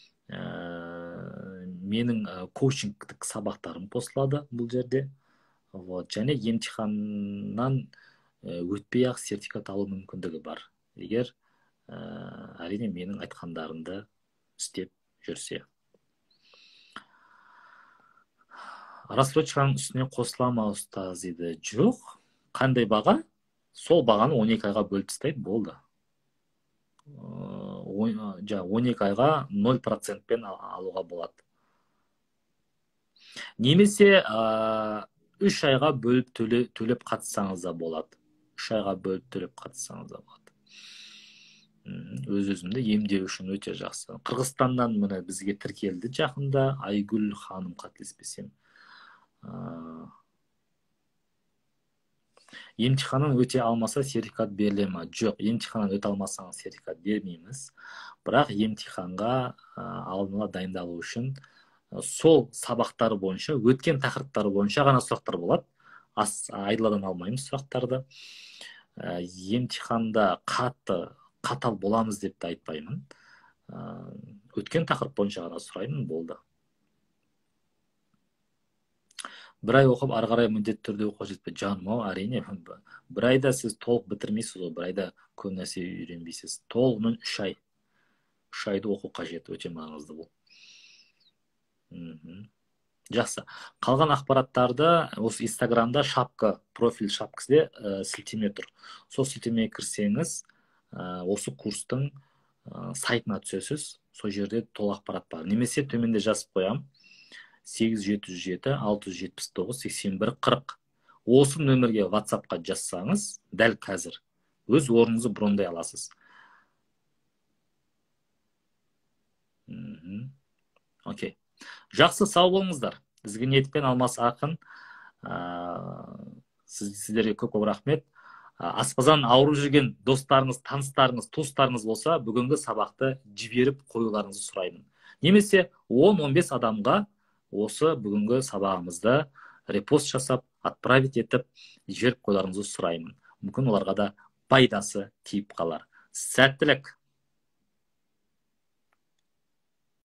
Менің коучингтік сабақтарым қосылады бұл жерде. Және емтиханнан өтпей ақ сертификат алу мүмкіндігі бар. Егер әрине менің айтқандарымды істеп жүрсе. Рассрочканың үстіне қосыла ма ұстаз дейді? Жоқ. Қандай баға? Сол бағаны он екі айға бөліп тастайды, болды. он екі айға нөл процентпен алуға болады. Немесе үш айға бөліп төлеп қатыссаңыз да болады. үш айға бөліп төлеп қатыссаңыз да болады. Өз-өзімді емдеу үшін өте жақсы. Қырғызстаннан міне бізге тіркелді жақында, Айгүл ханым қателеспесем. Емтиханын өте алмаса сертификат беріле ме? Жоқ, емтиханын өте алмасаңыз сертификат бермейміз. Бірақ емтиханға алдын ала дайындалу үшін сол сабақтар бойынша, өткен тақырыптар бойынша ғана сұрақтар болады. Айдыладан алмаймыз сұрақтарды. Емтиханда қатты қатал боламыз деп те айтпаймын. Өткен тақырып бойынша ғана сұраймын, болды. бір ай оқып ары қарай міндетті түрде оқу қажет пе? Жаным ау, әрине. Бір айда сіз толық бітірмейсіз ғой, бір айда көп нәрсе үйренбейсіз. Толығымен үш ай. Үш айды оқу қажет, өте маңызды бұл. Мгм. Жақсы. Қалған ақпараттарды осы Инстаграмда шапка, профиль шапкасында ә, сілтеме тұр. Сол сілтемеге кірсеңіз, ә, осы курстың ә, сайтына түсесіз. Сол жерде толық ақпарат бар. Немесе төменде жазып қоям. сегіз жеті жүз жеті алты жүз жетпіс тоғыз сексен бір қырық. Осы нөмірге WhatsAppқа жазсаңыз, дәл қазір өз орныңызды брондай аласыз. Мгм. Окей. Жақсы, сау болыңыздар. Бізге ниетпен Алмас Ақын. Ә, сіз, сіздерге көп-көп рахмет. Ә, Аспазан ауырып жүрген достарыңыз, таныстарыңыз, туыстарыңыз болса, бүгінгі сабақты жіберіп қоюларыңызды сұраймын. Немесе он он бес адамға осы бүгінгі сабағымызды репост жасап, отправить етіп, жіберіп қоюларыңызды сұраймын. Мүмкін оларға да пайдасы тиіп қалар. Сәттілік!